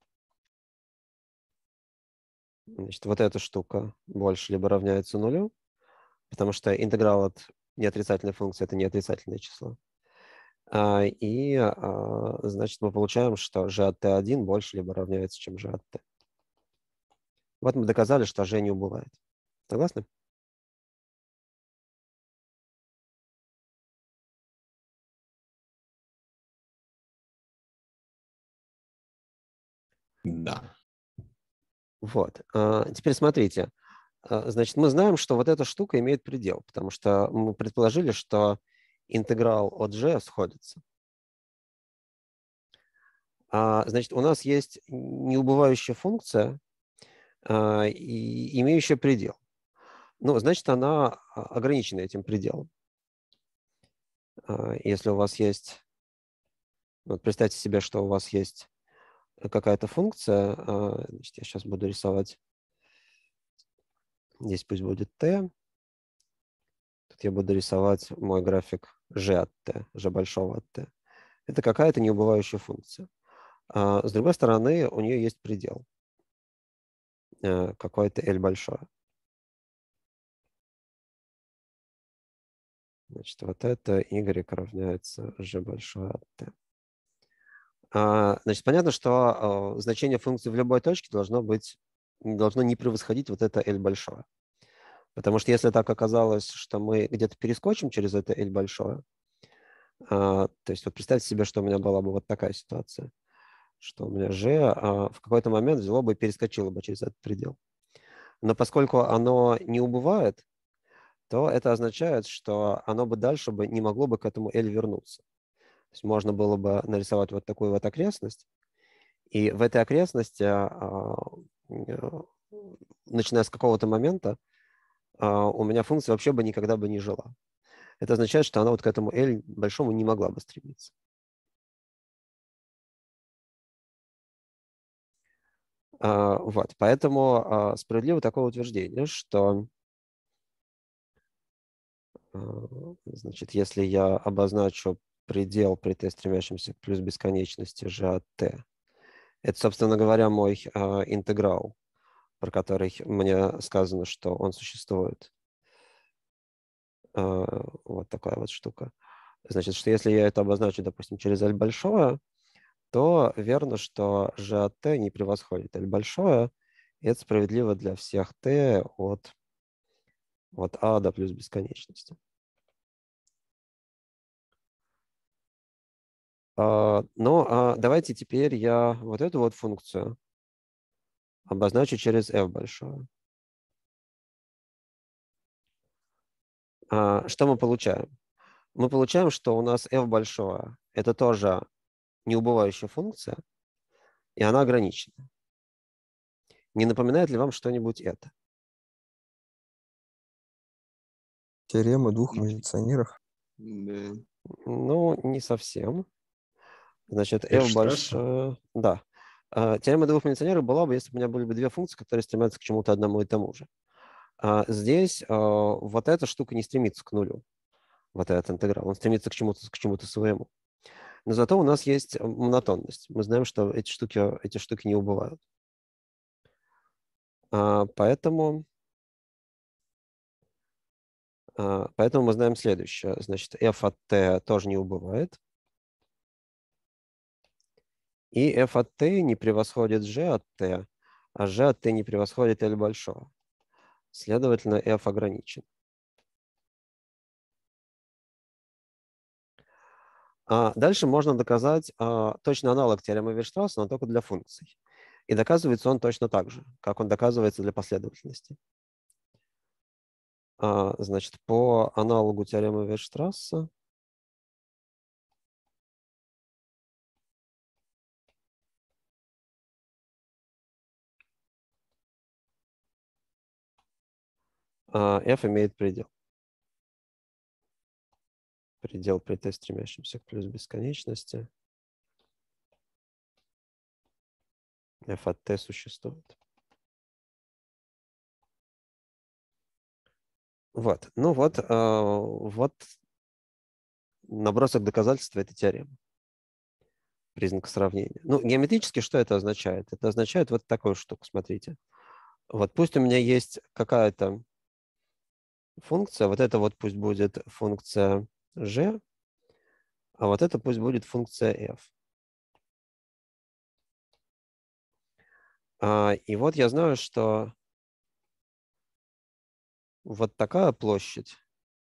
Значит, вот эта штука больше либо равняется нулю, потому что интеграл от неотрицательной функции – это неотрицательное число. И, значит, мы получаем, что g от тэ один больше либо равняется, чем g от t. Вот мы доказали, что g не убывает. Согласны? Да. Вот. Теперь смотрите. Значит, мы знаем, что вот эта штука имеет предел, потому что мы предположили, что интеграл от g сходится. Значит, у нас есть неубывающая функция, имеющая предел. ну, значит, она а, ограничена этим пределом. А, Если у вас есть, вот представьте себе, что у вас есть какая-то функция, а, значит, я сейчас буду рисовать, здесь пусть будет t, тут я буду рисовать мой график g от t, g большого от t. Это какая-то неубывающая функция. А с другой стороны, у нее есть предел, э, какой-то L большое. Значит, вот это y равняется g большое от t. А, значит, понятно, что а, значение функции в любой точке должно быть, должно не превосходить вот это L большое. Потому что если так оказалось, что мы где-то перескочим через это L большое, а, то есть вот представьте себе, что у меня была бы вот такая ситуация, что у меня g а, в какой-то момент взяло бы и перескочило бы через этот предел. Но поскольку оно не убывает, то это означает, что оно бы дальше бы не могло бы к этому L вернуться. То есть можно было бы нарисовать вот такую вот окрестность, и в этой окрестности, а, начиная с какого-то момента, а, у меня функция вообще бы никогда бы не жила. Это означает, что она вот к этому L большому не могла бы стремиться. А, вот, поэтому а, справедливо такое утверждение, что а, значит, если я обозначу предел при t, стремящемся к плюс бесконечности g от t, это, собственно говоря, мой а, интеграл, про который мне сказано, что он существует. А, вот такая вот штука. Значит, что если я это обозначу, допустим, через L большое, то верно, что g от t не превосходит L большое. И это справедливо для всех t от, от a до плюс бесконечности. А, ну, а давайте теперь я вот эту вот функцию обозначу через f большое. А, что мы получаем? Мы получаем, что у нас f большое – это тоже неубывающая функция, и она ограничена. Не напоминает ли вам что-нибудь это? Теорема двух мажиционеров. Да. Ну, не совсем. Значит, f Вейерштрассе? большое… Да. А, теорема двух милиционеров была бы, если бы у меня были бы две функции, которые стремятся к чему-то одному и тому же. А здесь а, вот эта штука не стремится к нулю. Вот этот интеграл. Он стремится к чему-то к чему-то своему. Но зато у нас есть монотонность. Мы знаем, что эти штуки, эти штуки не убывают. А, поэтому, а, поэтому мы знаем следующее. Значит, f от t тоже не убывает. И f от t не превосходит g от t, а g от t не превосходит L большого. Следовательно, f ограничен. А дальше можно доказать а, точно аналог теоремы Вейерштрасса, но только для функций. И доказывается он точно так же, как он доказывается для последовательности. А, значит, по аналогу теоремы Вейерштрасса а, f имеет предел. Предел при t, стремящемся к плюс бесконечности. F от t существует. Вот. Ну вот, а, вот набросок доказательства этой теоремы. Признак сравнения. Ну, геометрически что это означает? Это означает вот такую штуку, смотрите. Вот пусть у меня есть какая-то функция, вот это вот пусть будет функция g, а вот это пусть будет функция f. А, и вот я знаю, что вот такая площадь,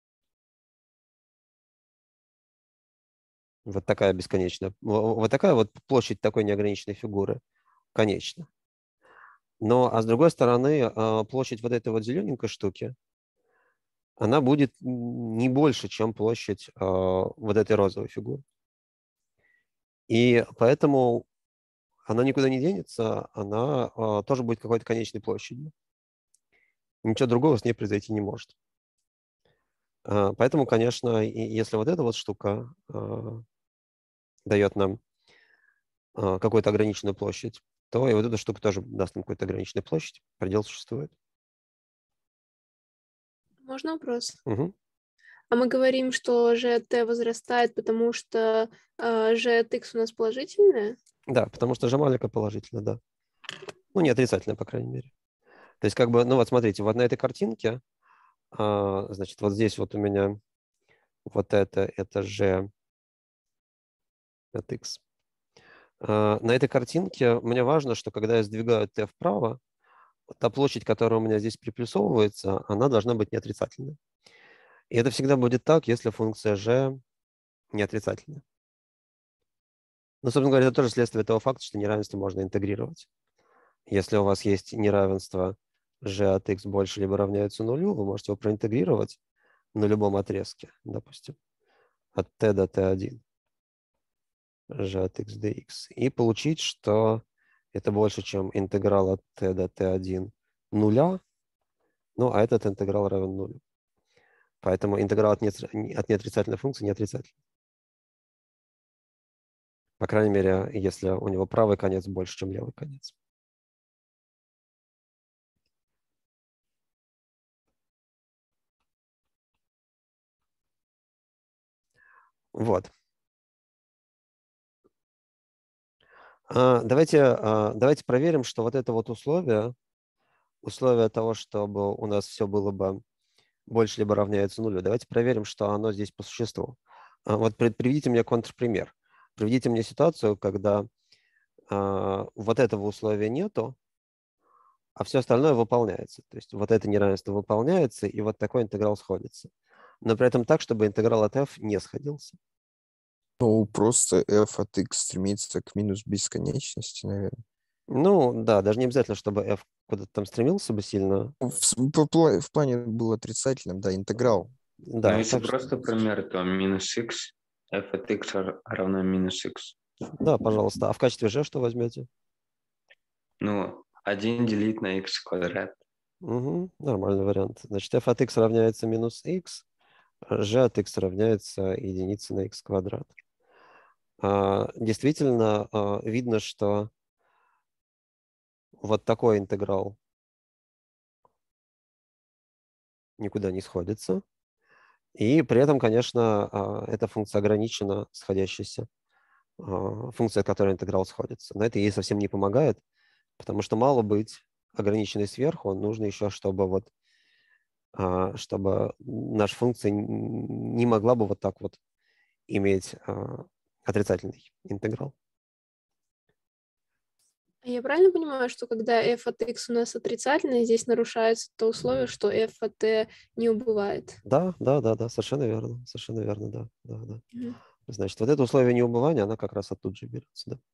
вот такая бесконечная, вот такая вот площадь такой неограниченной фигуры конечна. Но, а с другой стороны, площадь вот этой вот зелененькой штуки, она будет не больше, чем площадь вот этой розовой фигуры. И поэтому она никуда не денется, она тоже будет какой-то конечной площадью. Ничего другого с ней произойти не может. А, Поэтому, конечно, и если вот эта вот штука а, дает нам а, какую-то ограниченную площадь, то и вот эта штука тоже даст нам какую-то ограниченную площадь. Предел существует. Можно вопрос? Мгм. А мы говорим, что g от t возрастает, потому что э, g от x у нас положительное? Да, потому что G-малика положительно, да. Ну, не отрицательно, по крайней мере. То есть, как бы, ну вот смотрите, вот на этой картинке, а, значит, вот здесь вот у меня вот это, это G от x. А, на этой картинке мне важно, что когда я сдвигаю t вправо, та площадь, которая у меня здесь приплюсовывается, она должна быть не отрицательной. И это всегда будет так, если функция g не отрицательная. Но, собственно говоря, это тоже следствие того факта, что неравенство можно интегрировать. Если у вас есть неравенство g от x больше либо равняется нулю, вы можете его проинтегрировать на любом отрезке, допустим, от t до t один, g от x dx, и получить, что это больше, чем интеграл от t до t один нуля, ну, а этот интеграл равен нулю. Поэтому интеграл от, не, от неотрицательной функции не отрицательный. По крайней мере, если у него правый конец больше, чем левый конец. Вот. А, Давайте, а, давайте проверим, что вот это вот условие, условие того, чтобы у нас все было бы больше либо равняется нулю, давайте проверим, что оно здесь по существу. А, Вот при- приведите мне контрпример. Приведите мне ситуацию, когда а, вот этого условия нету, а все остальное выполняется. То есть вот это неравенство выполняется, и вот такой интеграл сходится. Но при этом так, чтобы интеграл от f не сходился. Ну, просто f от x стремится к минус бесконечности, наверное. Ну, да, даже не обязательно, чтобы f куда-то там стремился бы сильно. В, с- по пла- в плане был отрицательным, да, интеграл. Да, Но если так что- просто пример, то минус x, f от x равно минус x. да, пожалуйста. А в качестве g что возьмете? Ну, один делить на x квадрат. Угу, нормальный вариант. Значит, f от x равняется минус x, g от x равняется единице на x квадрат. А, действительно, а, видно, что вот такой интеграл никуда не сходится. И при этом, конечно, а, эта функция ограничена сходящейся, а, функция, от которой интеграл сходится. Но это ей совсем не помогает, потому что мало быть ограниченной сверху, нужно еще, чтобы вот а, чтобы наша функция н- не могла бы вот так вот иметь а, отрицательный интеграл. А я правильно понимаю, что когда f от x у нас отрицательное, здесь нарушается то условие, что f от t не убывает? Да, да, да, да, совершенно верно, совершенно верно, да, да, да. Мгм. Значит, вот это условие неубывания, она как раз оттуда же берется, да.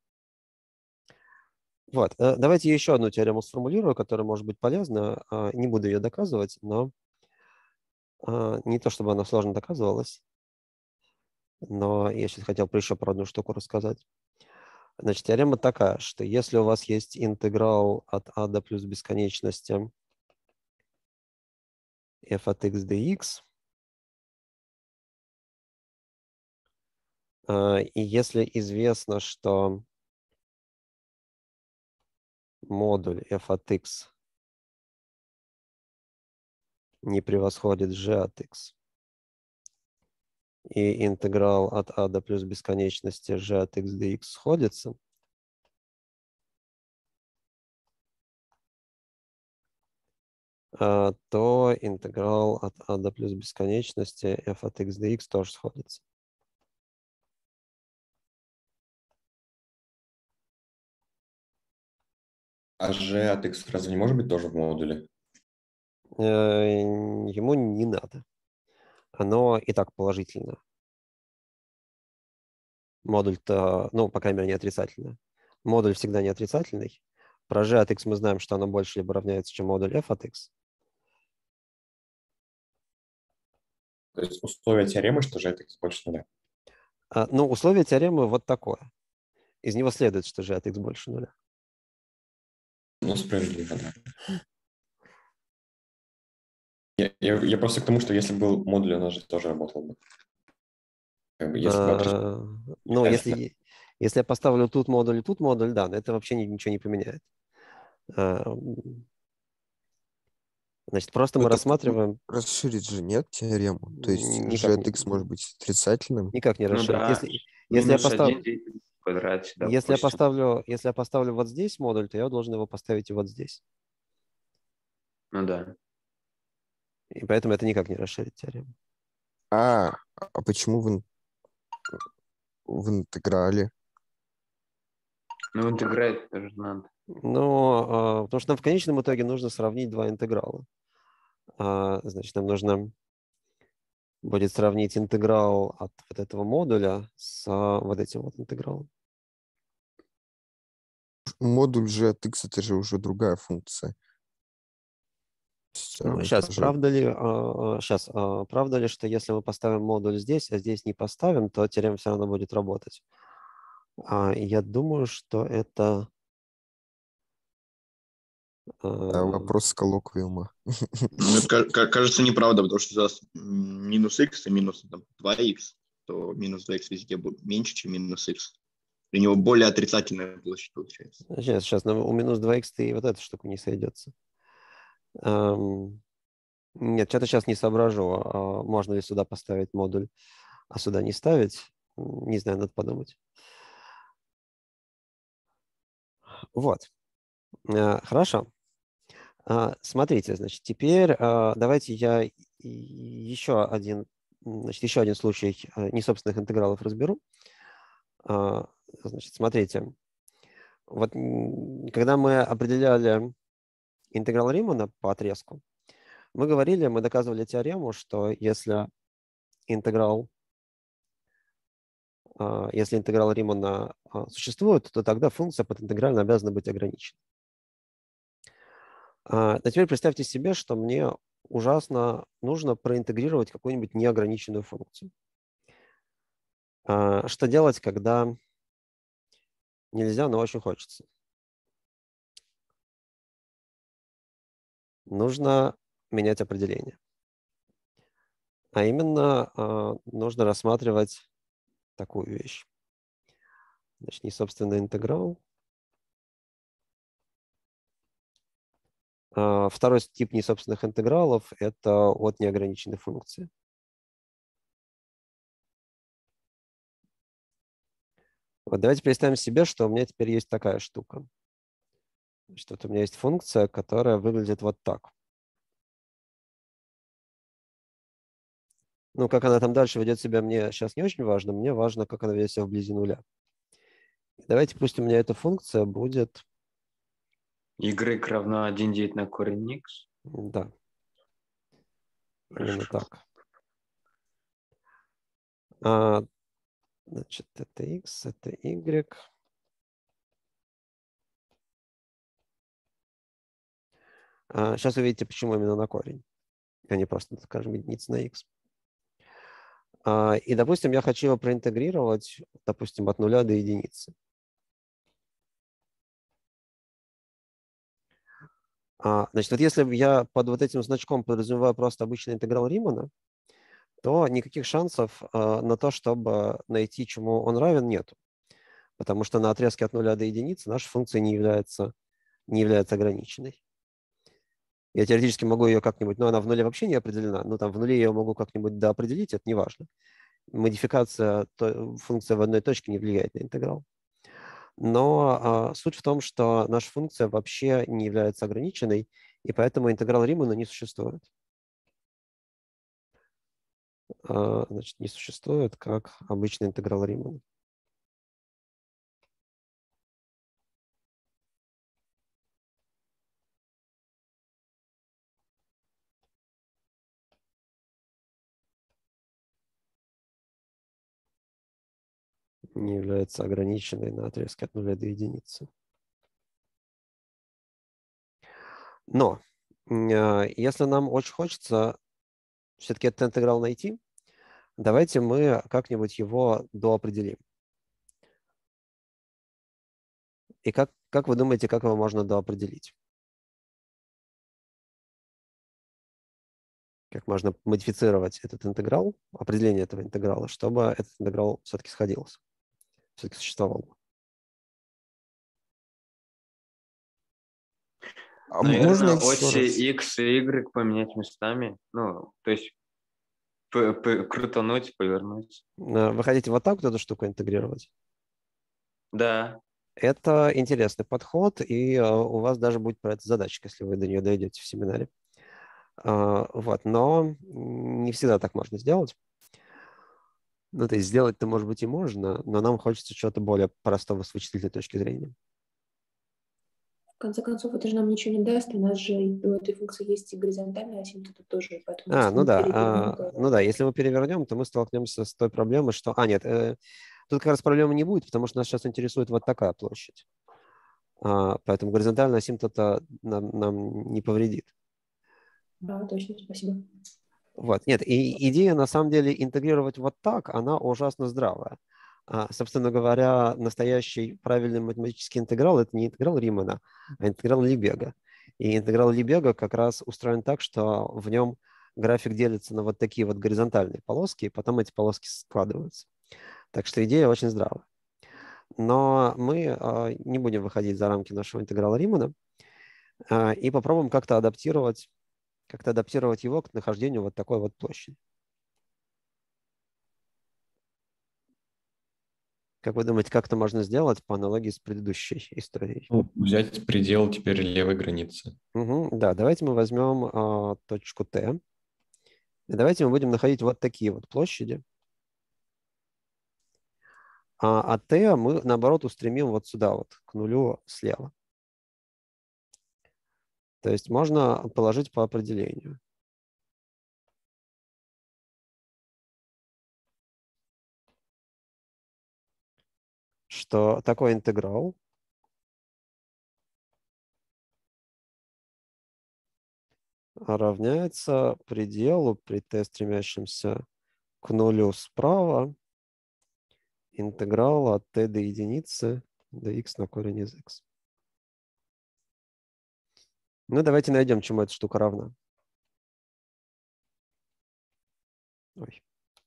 Вот, э, давайте еще одну теорему сформулирую, которая может быть полезна. А, Не буду ее доказывать, но а, не то, чтобы она сложно доказывалась, но я сейчас хотел про еще про одну штуку рассказать. Значит, теорема такая, что если у вас есть интеграл от а до плюс бесконечности f от x dx, а, и если известно, что модуль f от x не превосходит g от x, и интеграл от а до плюс бесконечности g от x dx сходится, а, то интеграл от а до плюс бесконечности f от x dx тоже сходится. А g от x разве не может быть тоже в модуле? Э, Ему не надо. Оно и так положительно. Модуль-то, ну, по крайней мере, не отрицательный. Модуль всегда не отрицательный. Про g от x мы знаем, что оно больше либо равняется, чем модуль f от x. То есть условие теоремы, что g от x больше нуля. А, ну, условие теоремы вот такое. Из него следует, что g от x больше нуля. Ну, справедливо, да. Я, я, я просто к тому, что если был модуль, у нас же тоже работал бы. Как бы, если бы отрицательный- А, Ну, если, если я поставлю тут модуль и тут модуль, да, но это вообще ни- ничего не поменяет. А, м, Значит, просто Ну, мы так рассматриваем, расширить же нет теорему. То есть никак g не, от x может быть отрицательным. никак не Ну расширить. да, Если, если я минус поставлю... один делить в квадрате, Если я допустим. поставлю, если я поставлю вот здесь модуль, то я должен его поставить и вот здесь. Ну да. И поэтому это никак не расширит теорему. А, а почему в, ин- в интеграле? Ну, интеграть тоже надо. Но, а, потому что нам в конечном итоге нужно сравнить два интеграла. А, значит, нам нужно будет сравнить интеграл от вот этого модуля с а, вот этим вот интегралом. Модуль g от x это же уже другая функция. То есть Ну, она сейчас, тоже- правда ли, сейчас, правда ли, что если мы поставим модуль здесь, а здесь не поставим, то теорема все равно будет работать? А, я думаю, что это... Да, а, вопрос коллоквиума. Ну, это ка- ка- кажется неправда, потому что у нас м, минус x и минус там, два икс, то минус два икс везде будет меньше, чем минус x. У него более отрицательная площадь получается. Сейчас, сейчас, но у минус два икс и вот эта штука не сойдется. Ам, Нет, что-то сейчас не соображу, а можно ли сюда поставить модуль, а сюда не ставить. М, Не знаю, надо подумать. Вот. А, Хорошо. А, Смотрите, значит, теперь а, давайте я и- еще один, м, значит, еще один случай а, несобственных интегралов разберу. А, Значит, смотрите. Вот м, когда мы определяли интеграл Римана по отрезку, мы говорили, мы доказывали теорему, что если интеграл, а, если интеграл Римана а, существует, то тогда функция подинтегрально обязана быть ограничена. А а теперь представьте себе, что мне ужасно нужно проинтегрировать какую-нибудь неограниченную функцию. А Что делать, когда нельзя, но очень хочется? Нужно менять определение. А именно, а, нужно рассматривать такую вещь. Значит, не собственный интеграл. А Второй тип несобственных интегралов – это от неограниченной функции. Вот давайте представим себе, что у меня теперь есть такая штука. Значит, вот у меня есть функция, которая выглядит вот так. Ну, как она там дальше ведет себя, мне сейчас не очень важно. Мне важно, как она ведет себя вблизи нуля. Давайте пусть у меня эта функция будет... Y равно один делить на корень x. Да. Именно Хорошо. так. А, значит, это x, это y. А, сейчас увидите, почему именно на корень, а не просто, скажем, единица на x. А, и, допустим, я хочу его проинтегрировать, допустим, от нуля до единицы. А, значит, вот если я под вот этим значком подразумеваю просто обычный интеграл Римана, то никаких шансов а, на то, чтобы найти, чему он равен, нету. Потому что на отрезке от нуля до единицы наша функция не является, не является ограниченной. Я теоретически могу ее как-нибудь, но она в нуле вообще не определена, но там в нуле я ее могу как-нибудь доопределить, это не важно. Модификация функции в одной точке не влияет на интеграл. Но а, суть в том, что наша функция вообще не является ограниченной, и поэтому интеграл Римана не существует. А, значит, не существует как обычный интеграл Римана. Не является ограниченной на отрезке от нуля до единицы. Но а, если нам очень хочется все-таки этот интеграл найти, давайте мы как-нибудь его доопределим. И как, как вы думаете, как его можно доопределить? как можно модифицировать этот интеграл, определение этого интеграла, чтобы этот интеграл все-таки сходился, все-таки существовал. А Наверное, можно еще оси раз? x и y поменять местами. Ну, то есть п- п- крутануть, повернуть. Э, Вы хотите вот так вот эту штуку интегрировать? Да. Это интересный подход, и э, у вас даже будет про это задачка, если вы до нее дойдете в семинаре. А, вот, но не всегда так можно сделать. Ну, то есть сделать-то, может быть, и можно, но нам хочется чего-то более простого с вычислительной точки зрения. В конце концов, это же нам ничего не даст. У нас же у этой функции есть и горизонтальная асимптота тоже. Поэтому А, если ну мы да, перевернем, а, то... ну да, если мы перевернем, то мы столкнемся с той проблемой, что... А, нет, э, тут как раз проблемы не будет, потому что нас сейчас интересует вот такая площадь. А, поэтому горизонтальная асимптота нам, нам не повредит. Да, точно, спасибо. Вот, нет, и идея на самом деле интегрировать вот так, она ужасно здравая. А, собственно говоря, настоящий правильный математический интеграл – это не интеграл Римана, а интеграл Лебега. И интеграл Лебега как раз устроен так, что в нем график делится на вот такие вот горизонтальные полоски, и потом эти полоски складываются. Так что идея очень здравая. Но мы а, не будем выходить за рамки нашего интеграла Римана а, и попробуем как-то адаптировать как-то адаптировать его к нахождению вот такой вот площади. Как вы думаете, как это можно сделать по аналогии с предыдущей историей? Ну, взять предел теперь левой границы. Угу, да, давайте мы возьмем а, точку Т. И давайте мы будем находить вот такие вот площади. А, а Т мы, наоборот, устремим вот сюда вот, к нулю слева. То есть можно положить по определению. Что такой интеграл равняется пределу при t, стремящемся к нулю справа, интеграла от t до единицы dx на корень из x. Ну, давайте найдем, чему эта штука равна. Ой.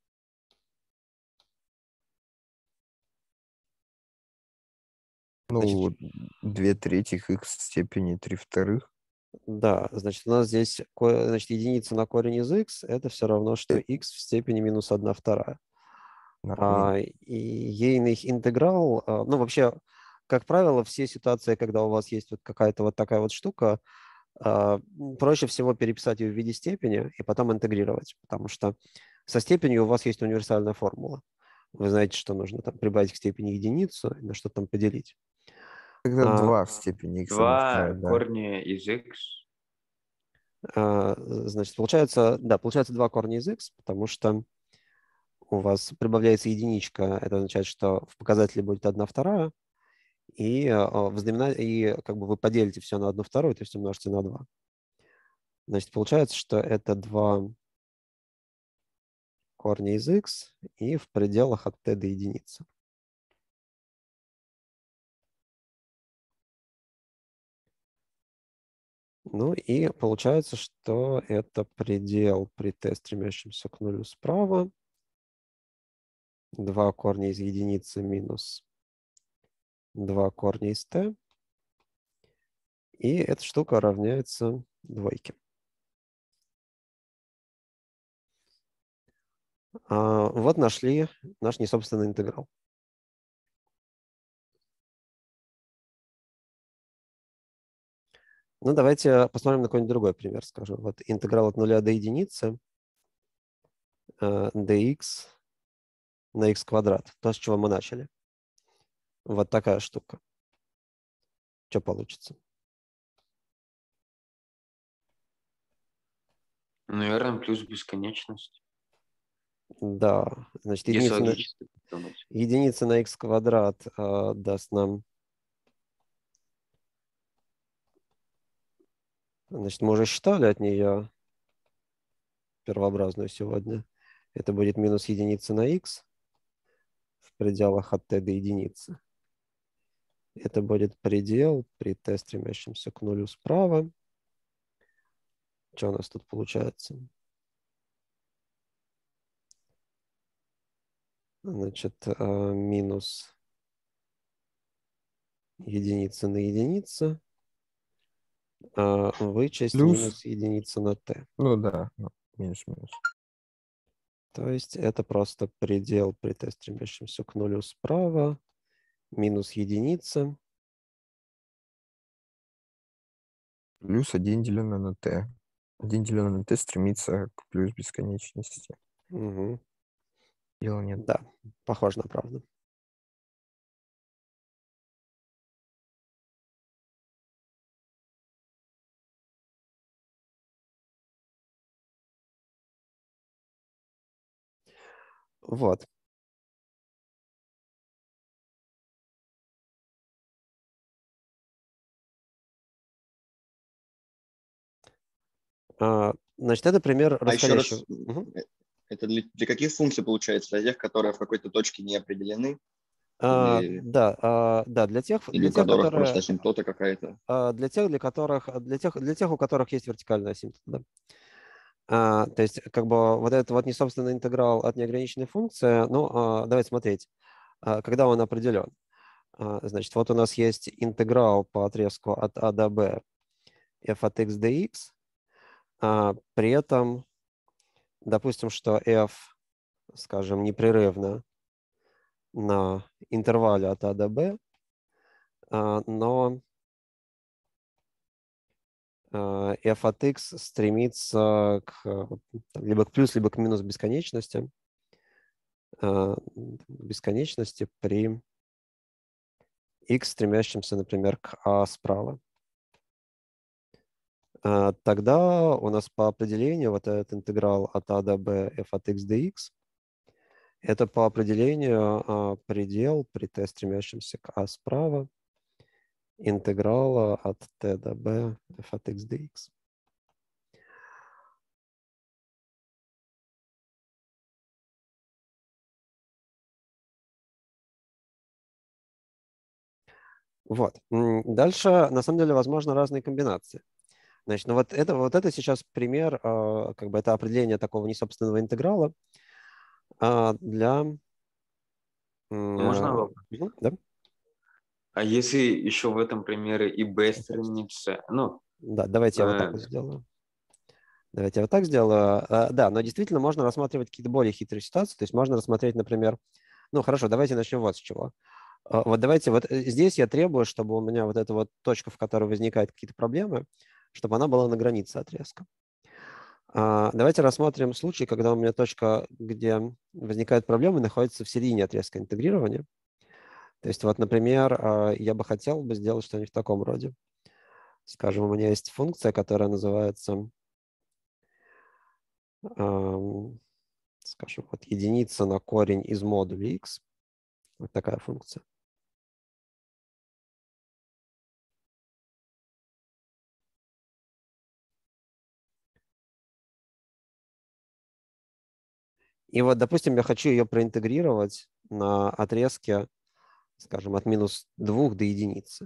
Ну, две третьих x в степени три вторых. Да, значит, у нас здесь значит, единица на корень из x, это все равно, что x в степени минус одна вторая. А, и ейный интеграл, а, ну, вообще, как правило, все ситуации, когда у вас есть вот какая-то вот такая вот штука, а, проще всего переписать ее в виде степени и потом интегрировать, потому что со степенью у вас есть универсальная формула. Вы знаете, что нужно там прибавить к степени единицу и на что там поделить. Тогда А, два в степени x. два корня из x. А, значит, получается, да, получается два корня из x, потому что у вас прибавляется единичка, это означает, что в показателе будет одна вторая, и, в знамена... и как бы вы поделите все на одну вторую, то есть умножите на два. Значит, получается, что это два корня из x и в пределах от t до единицы. Ну и получается, что это предел при t, стремящемся к нулю справа. два корня из единицы минус два корня из t. И эта штука равняется двойке. А, вот нашли наш несобственный интеграл. Ну, давайте посмотрим на какой-нибудь другой пример, скажем. Вот интеграл от нуля до единицы dx на x квадрат. То, с чего мы начали. Вот такая штука. Что получится? Наверное, плюс бесконечность. Да, значит, Если единица на, логически думать. единица на x квадрат э, даст нам... Значит, мы уже считали от нее первообразную сегодня. Это будет минус единица на x в пределах от t до единицы. Это будет предел при t, стремящемся к нулю справа. Что у нас тут получается? Значит, а, минус единица на единицу, а вычесть Плюс. минус единица на t. Ну да, ну, минус-минус. То есть это просто предел при t, стремящемся к нулю справа, минус единица. Плюс один деленное на t. один деленное на t стремится к плюс бесконечности. Угу. Дела нет. Да, похоже на правду. Вот. А, значит, это пример А еще раз, расходящего. Угу. это для, для каких функций получается? Для тех, которые в какой-то точке не определены? А, Или, да, а, да, для тех, или для у тех, которых которые, просто асимптота какая-то? а, для тех, для которых, для тех, для тех, у которых есть вертикальная асимптота. Да. А, то есть, как бы вот этот вот несобственный интеграл от неограниченной функции, ну, а, давайте смотреть, а, когда он определен. А, значит, вот у нас есть интеграл по отрезку от а до b f от x dx, а, при этом, допустим, что f, скажем, непрерывно на интервале от а до b, а, но а, f от x стремится к, либо к плюс, либо к минус бесконечности, а, бесконечности при x, стремящимся, например, к a справа. А, тогда у нас по определению вот этот интеграл от a до b f от x dx это по определению а, предел при t, стремящемся к a справа, интеграла от t до b f от x dx. Вот. Дальше, на самом деле, возможно разные комбинации. Значит, ну вот это, вот это сейчас пример, а, как бы это определение такого несобственного интеграла а, для... Можно вопрос? Угу, да? А если еще в этом примере и b стремится, ну... Да, давайте я вот так вот сделаю. Давайте я вот так сделаю. А, да, но действительно можно рассматривать какие-то более хитрые ситуации. То есть можно рассмотреть, например... Ну, хорошо, давайте начнем вот с чего. А, вот давайте вот здесь я требую, чтобы у меня вот эта вот точка, в которой возникают какие-то проблемы, чтобы она была на границе отрезка. А, давайте рассмотрим случай, когда у меня точка, где возникают проблемы, находится в середине отрезка интегрирования. То есть вот, например, я бы хотел бы сделать что-нибудь в таком роде. Скажем, у меня есть функция, которая называется, скажем, вот единица на корень из модуля x. Вот такая функция. И вот, допустим, я хочу ее проинтегрировать на отрезке, скажем, от минус двух до единицы.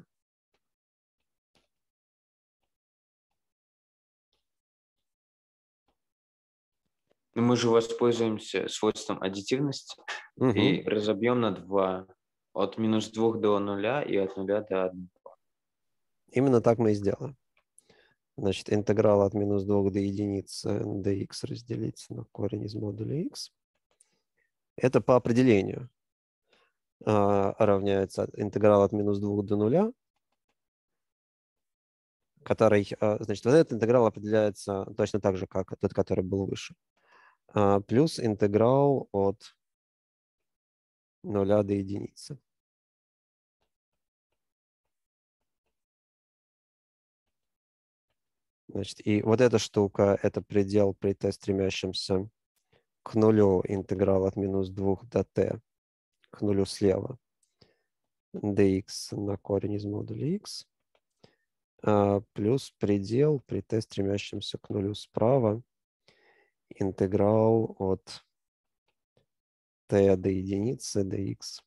Но мы же воспользуемся свойством аддитивности угу. и разобьем на два. От минус двух до нуля и от нуля до одного. Именно так мы и сделаем. Значит, интеграл от минус двух до единицы dx разделить на корень из модуля x. Это по определению а, равняется интеграл от минус двух до нуля, который, а, значит, вот этот интеграл определяется точно так же, как тот, который был выше. А, плюс интеграл от нуля до единицы. Значит, и вот эта штука – это предел при t, стремящемся к нулю, интеграл от минус двух до t, к нулю слева, dx на корень из модуля x, а, плюс предел при t, стремящемся к нулю справа, интеграл от t до единицы dx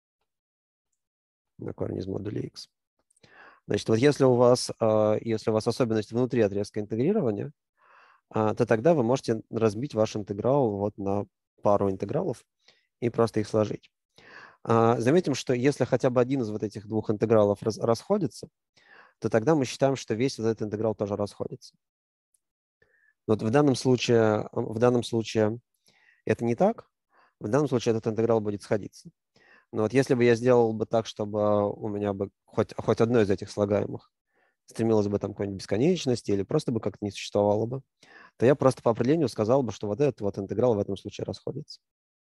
на корень из модуля x. Значит, вот если у вас, если у вас особенность внутри отрезка интегрирования, то тогда вы можете разбить ваш интеграл вот на пару интегралов и просто их сложить. Заметим, что если хотя бы один из вот этих двух интегралов расходится, то тогда мы считаем, что весь вот этот интеграл тоже расходится. Вот в данном случае, в данном случае это не так. В данном случае этот интеграл будет сходиться. Но вот если бы я сделал бы так, чтобы у меня бы хоть, хоть одно из этих слагаемых стремилось бы там к какой-нибудь бесконечности или просто бы как-то не существовало бы, то я просто по определению сказал бы, что вот этот вот интеграл в этом случае расходится.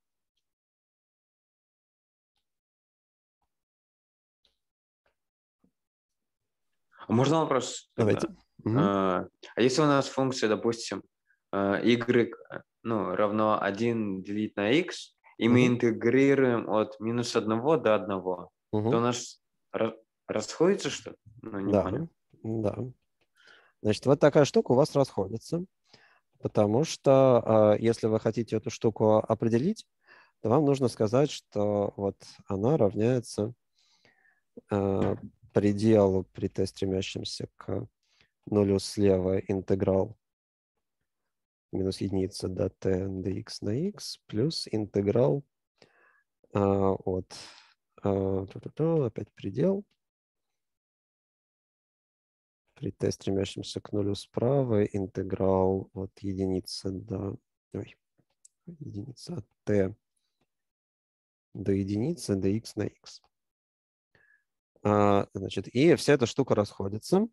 Можно вопрос? Давайте. Угу. А если у нас функция, допустим, y ну, равно один делить на x, и мы угу. интегрируем от минус одного до одного, угу. то у нас расходится что-то? Ну, не да, понял. Да. Значит, вот такая штука у вас расходится, потому что если вы хотите эту штуку определить, то вам нужно сказать, что вот она равняется пределу при t, стремящемся к нулю слева, интеграл минус единица до t dx на x плюс интеграл а, от а, опять предел при t, стремящемся к нулю справа, интеграл от единицы до ой, единица от t до единицы до x на x. А, значит, и вся эта штука расходится,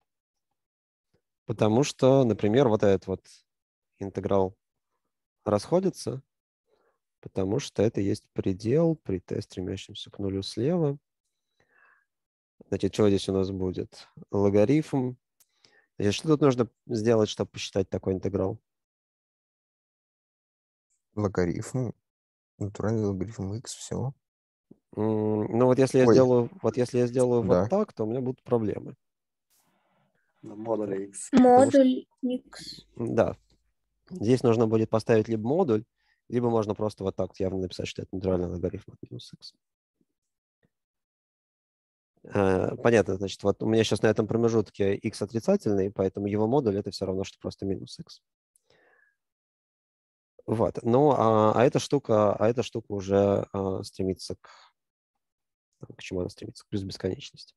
потому что, например, вот этот вот интеграл расходится, потому что это есть предел при t, стремящемся к нулю слева. Значит, что здесь у нас будет? Логарифм. Значит, что тут нужно сделать, чтобы посчитать такой интеграл? Логарифм. Натуральный логарифм x, все. Ну вот если я Ой. сделаю, вот если я сделаю Да. вот так, то у меня будут проблемы. Модуль x. Модуль x. Да. Здесь нужно будет поставить либо модуль, либо можно просто вот так вот явно написать, что это натуральный логарифм от минус x. Понятно, значит, вот у меня сейчас на этом промежутке x отрицательный, поэтому его модуль это все равно, что просто минус x. Вот. Ну, а, а эта штука, а эта штука уже а, стремится к, к чему она стремится? К плюс бесконечности.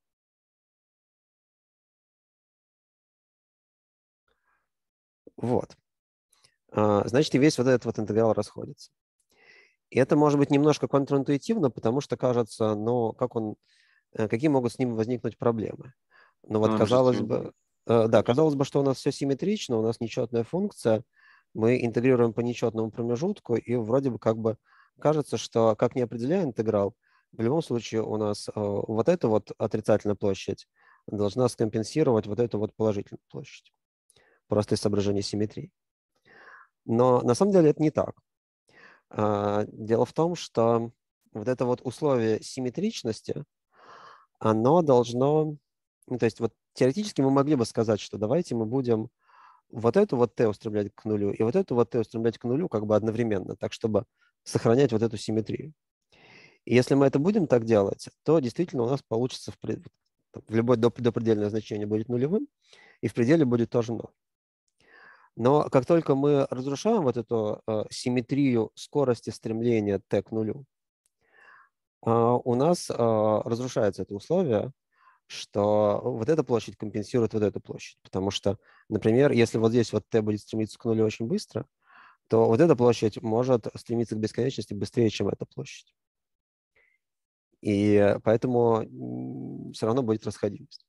Вот. А, значит, и весь вот этот вот интеграл расходится. И это может быть немножко контринтуитивно, потому что кажется, ну, как он, какие могут с ним возникнуть проблемы. Ну вот, казалось бы, да, казалось бы, что у нас все симметрично, у нас нечетная функция, мы интегрируем по нечетному промежутку, и вроде бы как бы кажется, что как не определяя интеграл, в любом случае у нас вот эта вот отрицательная площадь должна скомпенсировать вот эту вот положительную площадь. Просто из соображения симметрии. Но на самом деле это не так. Дело в том, что вот это вот условие симметричности, оно должно... Ну, то есть вот теоретически мы могли бы сказать, что давайте мы будем вот эту вот t устремлять к нулю и вот эту вот t устремлять к нулю как бы одновременно, так чтобы сохранять вот эту симметрию. И если мы это будем так делать, то действительно у нас получится в, пред... в любое допредельное значение будет нулевым, и в пределе будет тоже ноль. Но как только мы разрушаем вот эту э, симметрию скорости стремления t к нулю, э, у нас э, разрушается это условие, что вот эта площадь компенсирует вот эту площадь. Потому что, например, если вот здесь вот t будет стремиться к нулю очень быстро, то вот эта площадь может стремиться к бесконечности быстрее, чем эта площадь. И поэтому все равно будет расходимость.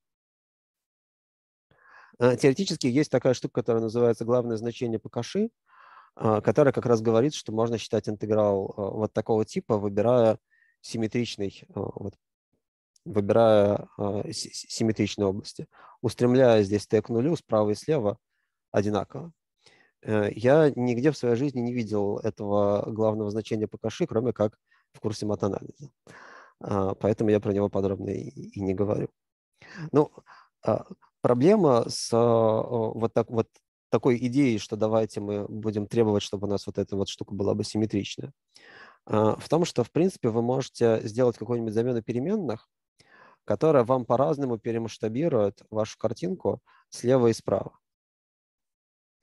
Теоретически есть такая штука, которая называется главное значение по Каши, которая как раз говорит, что можно считать интеграл вот такого типа, выбирая симметричный, вот, выбирая симметричные области, устремляя здесь t к нулю справа и слева одинаково. Я нигде в своей жизни не видел этого главного значения по Каши, кроме как в курсе матанализа. Поэтому я про него подробно и не говорю. Ну, проблема с вот, так, вот такой идеей, что давайте мы будем требовать, чтобы у нас вот эта вот штука была бы симметричная, в том, что, в принципе, вы можете сделать какую-нибудь замену переменных, которая вам по-разному перемасштабирует вашу картинку слева и справа.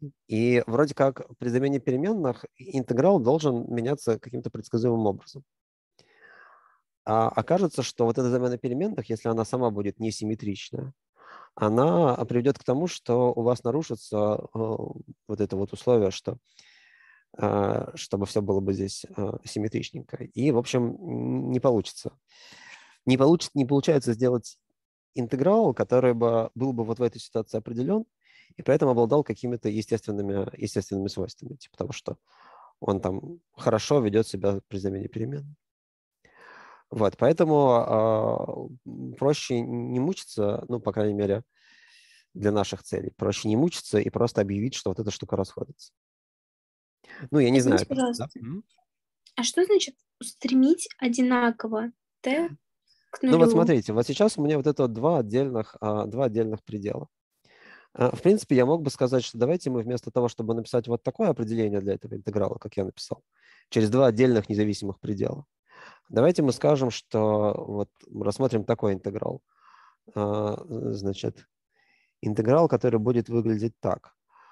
И вроде как при замене переменных интеграл должен меняться каким-то предсказуемым образом. А окажется, что вот эта замена переменных, если она сама будет несимметричная, она приведет к тому, что у вас нарушится э, вот это вот условие, что э, чтобы все было бы здесь э, симметричненько. И, в общем, не получится. Не, получится, не получается сделать интеграл, который бы был бы вот в этой ситуации определен, и при этом обладал какими-то естественными, естественными свойствами, типа того, что он там хорошо ведет себя при замене перемен. Вот, поэтому э, проще не мучиться, ну, по крайней мере, для наших целей. Проще не мучиться и просто объявить, что вот эта штука расходится. Ну, я не Извините, знаю. пожалуйста. Да? А что значит устремить одинаково t к нулю? Ну, вот смотрите, вот сейчас у меня вот это вот два отдельных, а, два отдельных предела. В принципе, я мог бы сказать, что давайте мы вместо того, чтобы написать вот такое определение для этого интеграла, как я написал, через два отдельных независимых предела, давайте мы скажем, что вот рассмотрим такой интеграл. Значит, интеграл, который будет выглядеть так.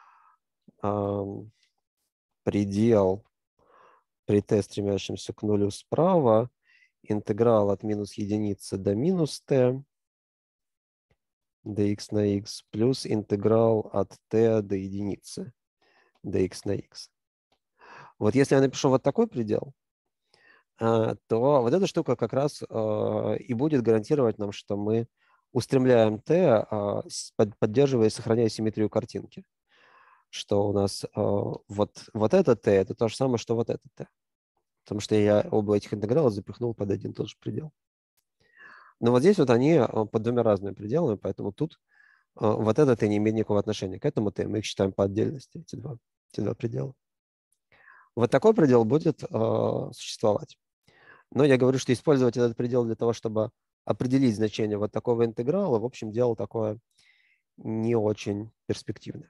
Предел при t, стремящемся к нулю справа, интеграл от минус единицы до минус t, dx на x, плюс интеграл от t до единицы, dx на x. Вот если я напишу вот такой предел, то вот эта штука как раз и будет гарантировать нам, что мы устремляем t, поддерживая и сохраняя симметрию картинки. Что у нас вот, вот это t, это то же самое, что вот это t. Потому что я оба этих интеграла запихнул под один и тот же предел. Но вот здесь вот они под двумя разными пределами, поэтому тут вот это t не имеет никакого отношения к этому t. Мы их считаем по отдельности, эти два, эти два предела. Вот такой предел будет э, существовать. Но я говорю, что использовать этот предел для того, чтобы определить значение вот такого интеграла, в общем, дело такое не очень перспективное.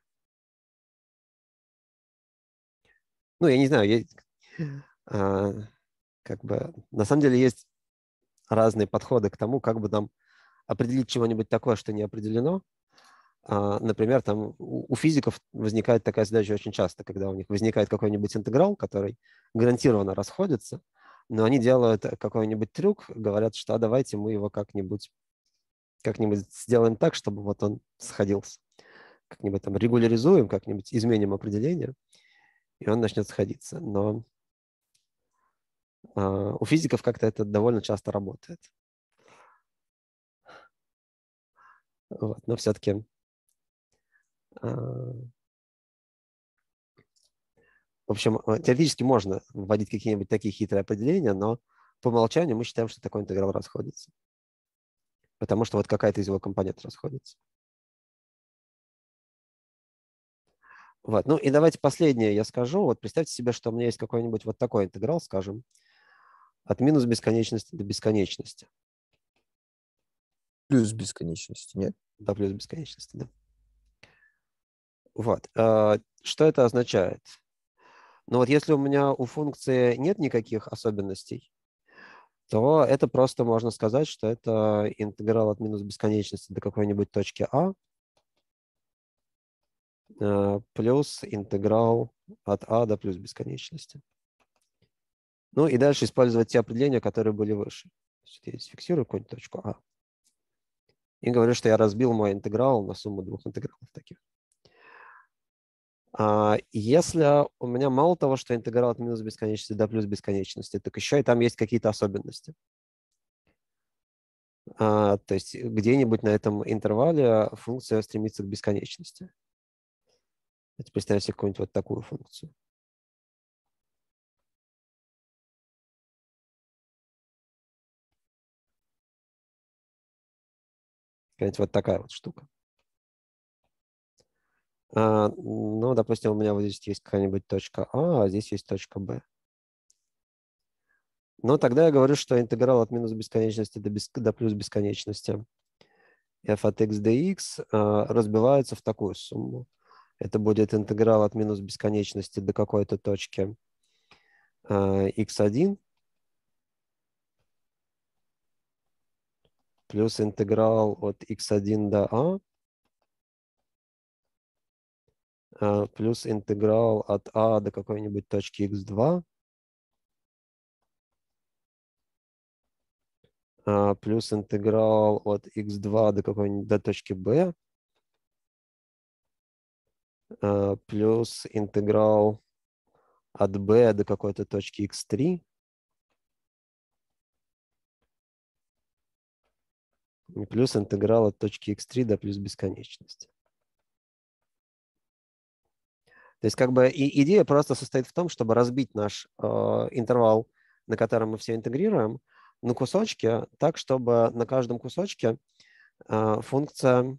Ну, я не знаю, я, э, как бы, на самом деле есть разные подходы к тому, как бы нам определить чего-нибудь такое, что не определено. А, например, там у, у физиков возникает такая задача очень часто, когда у них возникает какой-нибудь интеграл, который гарантированно расходится, но они делают какой-нибудь трюк, говорят, что а давайте мы его как-нибудь как-нибудь сделаем так, чтобы вот он сходился. Как-нибудь там регуляризуем, как-нибудь изменим определение, и он начнет сходиться. Но а, у физиков как-то это довольно часто работает. Вот, но все-таки в общем, теоретически можно вводить какие-нибудь такие хитрые определения, но по умолчанию мы считаем, что такой интеграл расходится. Потому что вот какая-то из его компонент расходится. Вот. Ну и давайте последнее я скажу. Вот представьте себе, что у меня есть какой-нибудь вот такой интеграл, скажем, от минус бесконечности до бесконечности. Плюс бесконечности, нет? До плюс бесконечности, да. Вот. Что это означает? Ну вот если у меня у функции нет никаких особенностей, то это просто можно сказать, что это интеграл от минус бесконечности до какой-нибудь точки А плюс интеграл от А до плюс бесконечности. Ну и дальше использовать те определения, которые были выше. Я фиксирую какую-нибудь точку А и говорю, что я разбил мой интеграл на сумму двух интегралов таких. Если у меня мало того, что интеграл от минус бесконечности до плюс бесконечности, так еще и там есть какие-то особенности. То есть где-нибудь на этом интервале функция стремится к бесконечности. Давайте представим себе какую-нибудь вот такую функцию. Какая-нибудь вот такая вот штука. А, ну, допустим, у меня вот здесь есть какая-нибудь точка А, а здесь есть точка Б. Ну, тогда я говорю, что интеграл от минус бесконечности до, беск... до плюс бесконечности f от x dx а, разбивается в такую сумму. Это будет интеграл от минус бесконечности до какой-то точки а, икс один плюс интеграл от икс один до А а, плюс интеграл от а до какой-нибудь точки икс два, а, плюс интеграл от икс два до какой-нибудь до точки b, а, плюс интеграл от b до какой-то точки икс три, и плюс интеграл от точки икс три до плюс бесконечности. То есть как бы и идея просто состоит в том, чтобы разбить наш э, интервал, на котором мы все интегрируем, на кусочки, так, чтобы на каждом кусочке э, функция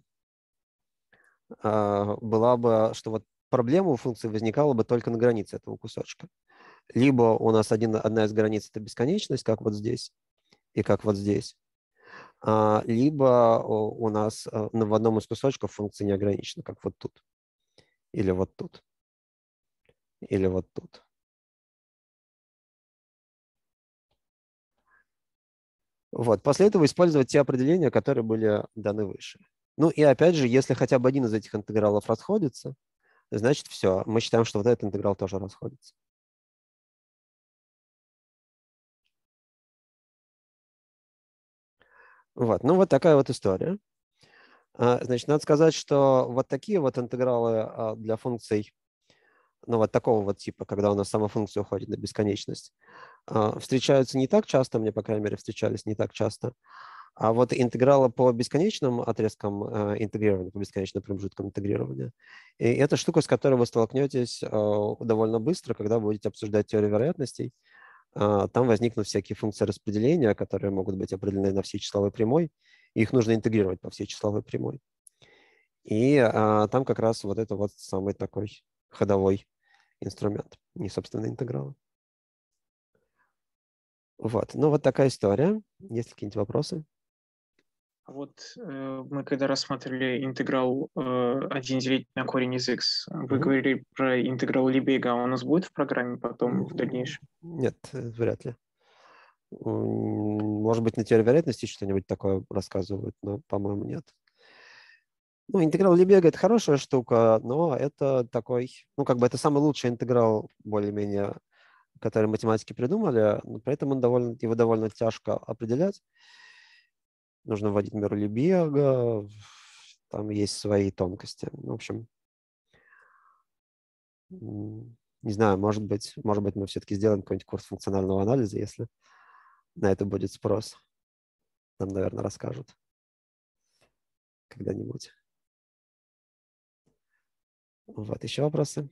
э, была бы, что вот проблема у функции возникала бы только на границе этого кусочка. Либо у нас один, одна из границ — это бесконечность, как вот здесь и как вот здесь, а, либо у нас э, в одном из кусочков функция не ограничена, как вот тут, или вот тут, или вот тут. Вот. После этого использовать те определения, которые были даны выше. Ну и опять же, если хотя бы один из этих интегралов расходится, значит все. Мы считаем, что вот этот интеграл тоже расходится. Вот. Ну вот такая вот история. Значит, надо сказать, что вот такие вот интегралы для функций, ну вот такого вот типа, когда у нас сама функция уходит на бесконечность, встречаются не так часто, мне, по крайней мере, встречались не так часто. А вот интегралы по бесконечным отрезкам э, интегрирования, по бесконечным промежуткам интегрирования, и это штука, с которой вы столкнетесь э, довольно быстро, когда будете обсуждать теорию вероятностей. Э, там возникнут всякие функции распределения, которые могут быть определены на всей числовой прямой, и их нужно интегрировать по всей числовой прямой. И э, там как раз вот это вот самый такой ходовой инструмент, не собственно интегралы. Вот, ну вот такая история. Есть ли какие-нибудь вопросы? Вот э, мы когда рассматривали интеграл э, один делить на корень из x, вы mm-hmm. говорили про интеграл Лебега, он у нас будет в программе потом, в дальнейшем? Нет, вряд ли. Может быть, на теории вероятности что-нибудь такое рассказывают, но, по-моему, нет. Ну, интеграл Лебега — это хорошая штука, но это такой, ну, как бы это самый лучший интеграл, более-менее, который математики придумали, но при этом он довольно, его довольно тяжко определять. Нужно вводить меру Лебега, там есть свои тонкости. В общем, не знаю, может быть, может быть, мы все-таки сделаем какой-нибудь курс функционального анализа, если на это будет спрос. Нам, наверное, расскажут когда-нибудь. Вот, еще вопросы?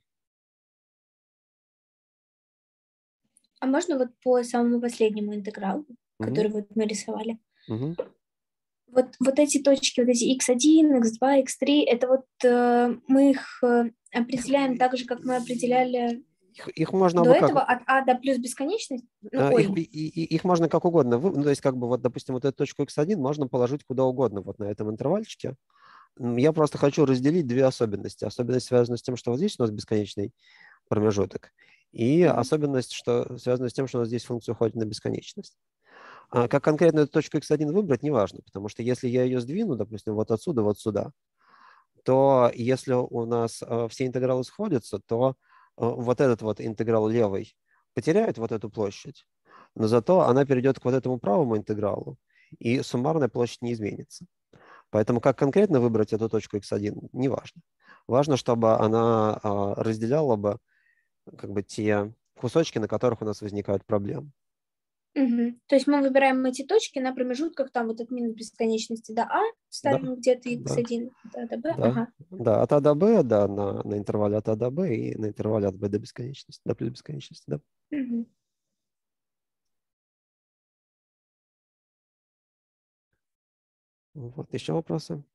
А можно вот по самому последнему интегралу, Mm-hmm. который вот мы рисовали? Mm-hmm. Вот, вот эти точки, вот эти икс один, икс два, икс три, это вот э, мы их э, определяем так же, как мы определяли их, их можно до как... этого, от а до плюс бесконечности? Ну, а, ой. их, и, и, их можно как угодно. Вы, ну, то есть, как бы, вот, допустим, вот эту точку икс один можно положить куда угодно вот на этом интервальчике. Я просто хочу разделить две особенности. Особенность связана с тем, что вот здесь у нас бесконечный промежуток, и mm-hmm. особенность, что связана с тем, что у нас здесь функция уходит на бесконечность. А как конкретно эту точку икс один выбрать, неважно, потому что если я ее сдвину, допустим, вот отсюда, вот сюда, то если у нас э, все интегралы сходятся, то э, вот этот вот интеграл левый потеряет вот эту площадь, но зато она перейдет к вот этому правому интегралу, и суммарная площадь не изменится. Поэтому как конкретно выбрать эту точку икс один, неважно. Важно, чтобы она э, разделяла бы как бы те кусочки, на которых у нас возникают проблемы. Угу. То есть мы выбираем эти точки на промежутках, там вот от минус бесконечности до А, ставим да, где-то икс один, да. от А до Б. Да, ага. да, от А до Б, да, на, на интервале от А до Б и на интервале от Б до бесконечности, до плюс бесконечности, да. Угу. Вот, еще вопросы?